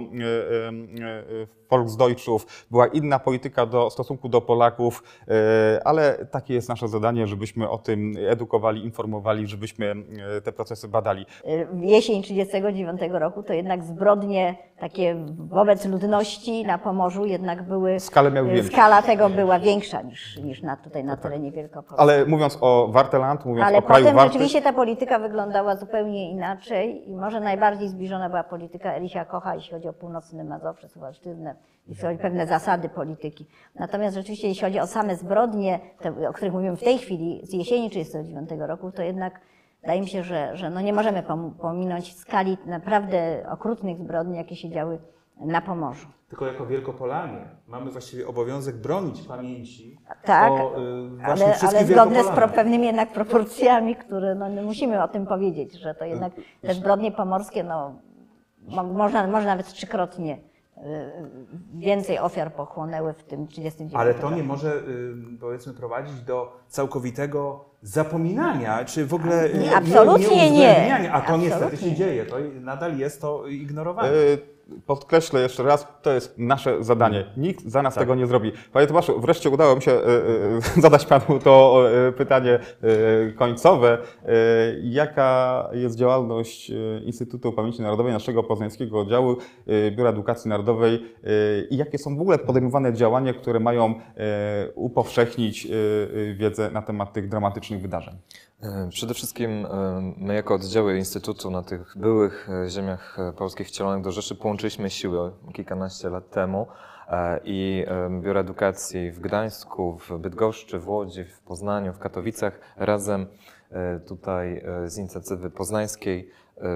Volksdeutschów, była inna polityka do, w stosunku do Polaków, ale takie jest nasze zadanie, żebyśmy o tym edukowali, informowali, żebyśmy te procesy badali. Jesień tysiąc dziewięćset trzydziestego dziewiątego roku to jednak zbrodnie takie wobec ludności na Pomorzu jednak były, Skalę miał większą. skala tego była większa niż, niż na, tutaj na terenie Wielkopolski. Ale mówiąc o Warteland, mówiąc Ale o kraju potem Warty... rzeczywiście ta polityka wyglądała zupełnie inaczej i może najbardziej zbliżona była polityka Erich Kocha, jeśli chodzi o północny Mazowsze, Suwalszczyznę, jeśli chodzi o pewne zasady polityki. Natomiast rzeczywiście, jeśli chodzi o same zbrodnie, te, o których mówimy w tej chwili, z jesieni tysiąc dziewięćset trzydziestego dziewiątego roku, to jednak wydaje mi się, że, że no nie możemy pominąć skali naprawdę okrutnych zbrodni, jakie się działy na Pomorzu. Tylko jako Wielkopolanie mamy właściwie obowiązek bronić pamięci Tak, o y, właśnie ale, wszystkich ale zgodne z pro, Wielkopolanach. pewnymi jednak proporcjami, które no, musimy o tym powiedzieć, że to jednak te zbrodnie pomorskie, no, mo, można, może nawet trzykrotnie y, więcej ofiar pochłonęły w tym trzydziestym dziewiątym Ale to nie może, y, powiedzmy, prowadzić do całkowitego zapominania, czy w ogóle Nie, nie, absolutnie nie. uwzględniania, a to Absolutnie niestety się nie. dzieje, to nadal jest to ignorowane. Y, Podkreślę jeszcze raz, to jest nasze zadanie. Nikt za nas Tak. tego nie zrobi. Panie Tomaszu, wreszcie udało mi się y, y, zadać Panu to y, pytanie y, końcowe. Y, jaka jest działalność y, Instytutu Pamięci Narodowej, naszego poznańskiego oddziału y, Biura Edukacji Narodowej y, i jakie są w ogóle podejmowane działania, które mają y, upowszechnić y, y, wiedzę na temat tych dramatycznych wydarzeń? Przede wszystkim my jako oddziały Instytutu na tych byłych ziemiach polskich wcielonych do Rzeszy połączyliśmy siły kilkanaście lat temu i Biuro Edukacji w Gdańsku, w Bydgoszczy, w Łodzi, w Poznaniu, w Katowicach razem tutaj z inicjatywy poznańskiej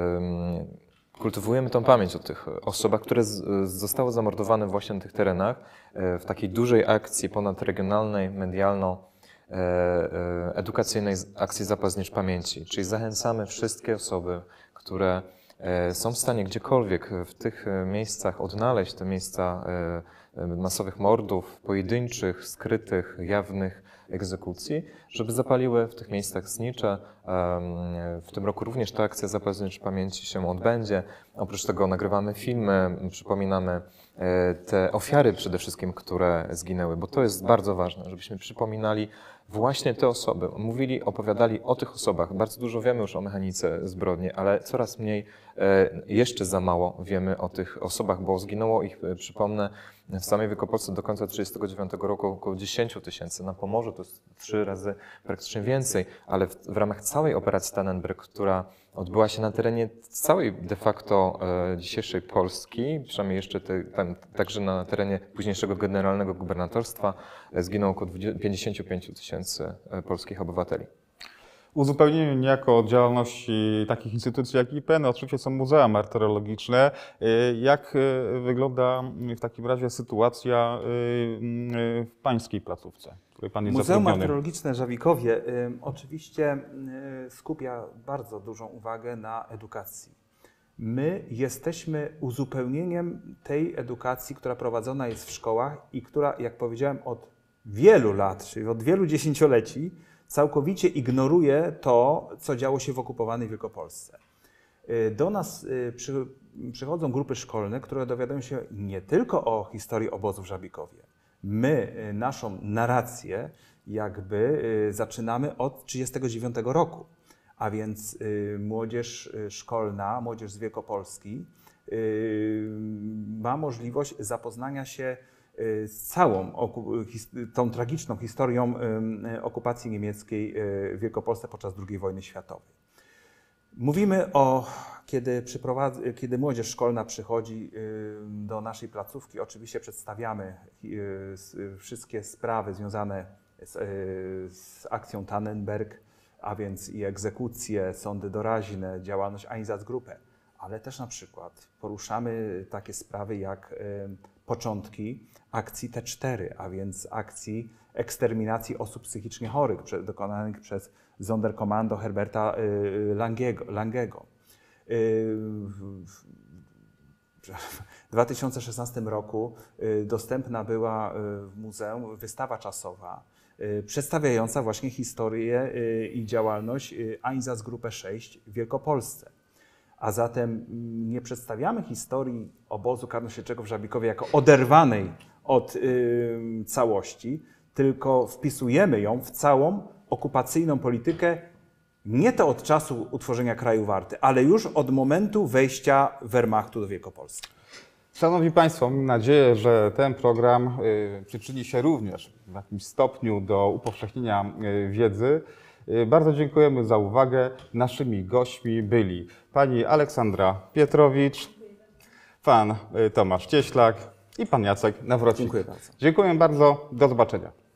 kultywujemy tą pamięć o tych osobach, które z, zostały zamordowane właśnie na tych terenach w takiej dużej akcji ponadregionalnej, medialno edukacyjnej akcji Zapaznicz Pamięci, czyli zachęcamy wszystkie osoby, które są w stanie gdziekolwiek w tych miejscach odnaleźć te miejsca masowych mordów, pojedynczych, skrytych, jawnych egzekucji, żeby zapaliły w tych miejscach znicze. W tym roku również ta akcja Zapaznicz Pamięci się odbędzie. Oprócz tego nagrywamy filmy, przypominamy te ofiary przede wszystkim, które zginęły, bo to jest bardzo ważne, żebyśmy przypominali właśnie te osoby, mówili, opowiadali o tych osobach. Bardzo dużo wiemy już o mechanice zbrodni, ale coraz mniej, jeszcze za mało wiemy o tych osobach, bo zginęło ich, przypomnę, w samej Wielkopolsce do końca tysiąc dziewięćset trzydziestego dziewiątego roku około dziesięć tysięcy, na Pomorzu to jest trzy razy praktycznie więcej, ale w, w ramach całej operacji Tannenberg, która odbyła się na terenie całej de facto e, dzisiejszej Polski, przynajmniej jeszcze te, tam, także na terenie późniejszego generalnego gubernatorstwa, e, zginęło około pięćdziesiąt pięć tysięcy e, polskich obywateli. Uzupełnieniem niejako działalności takich instytucji jak I P N oczywiście są muzea martyrologiczne. Jak wygląda w takim razie sytuacja w pańskiej placówce, w której pan jest Muzeum zatrudniony? Martyrologiczne Żabikowie y, oczywiście y, skupia bardzo dużą uwagę na edukacji. My jesteśmy uzupełnieniem tej edukacji, która prowadzona jest w szkołach i która, jak powiedziałem, od wielu lat, czyli od wielu dziesięcioleci, całkowicie ignoruje to, co działo się w okupowanej Wielkopolsce. Do nas przy, przychodzą grupy szkolne, które dowiadują się nie tylko o historii obozu w Żabikowie. My naszą narrację jakby zaczynamy od tysiąc dziewięćset trzydziestego dziewiątego roku, a więc młodzież szkolna, młodzież z Wielkopolski ma możliwość zapoznania się z całą tą tragiczną historią okupacji niemieckiej w Wielkopolsce podczas drugiej wojny światowej. Mówimy o, kiedy, kiedy młodzież szkolna przychodzi do naszej placówki, oczywiście przedstawiamy wszystkie sprawy związane z, z akcją Tannenberg, a więc i egzekucje, sądy doraźne, działalność Einsatzgruppe, ale też na przykład poruszamy takie sprawy jak początki akcji T cztery, a więc akcji eksterminacji osób psychicznie chorych dokonanych przez Sonderkommando Herberta Langego. Langego. W dwa tysiące szesnastym roku dostępna była w muzeum wystawa czasowa przedstawiająca właśnie historię i działalność Einsatzgruppe sześć w Wielkopolsce. A zatem nie przedstawiamy historii obozu karno-śledczego w Żabikowie jako oderwanej od y, całości, tylko wpisujemy ją w całą okupacyjną politykę, nie to od czasu utworzenia kraju Warty, ale już od momentu wejścia Wehrmachtu do Wielkopolski. Szanowni Państwo, mam nadzieję, że ten program y, przyczyni się również w jakimś stopniu do upowszechnienia y, wiedzy. Y, bardzo dziękujemy za uwagę. Naszymi gośćmi byli pani Aleksandra Pietrowicz, pan y, Tomasz Cieślak i pan Jacek Nawrocik. Dziękuję bardzo. Dziękuję bardzo. Do zobaczenia.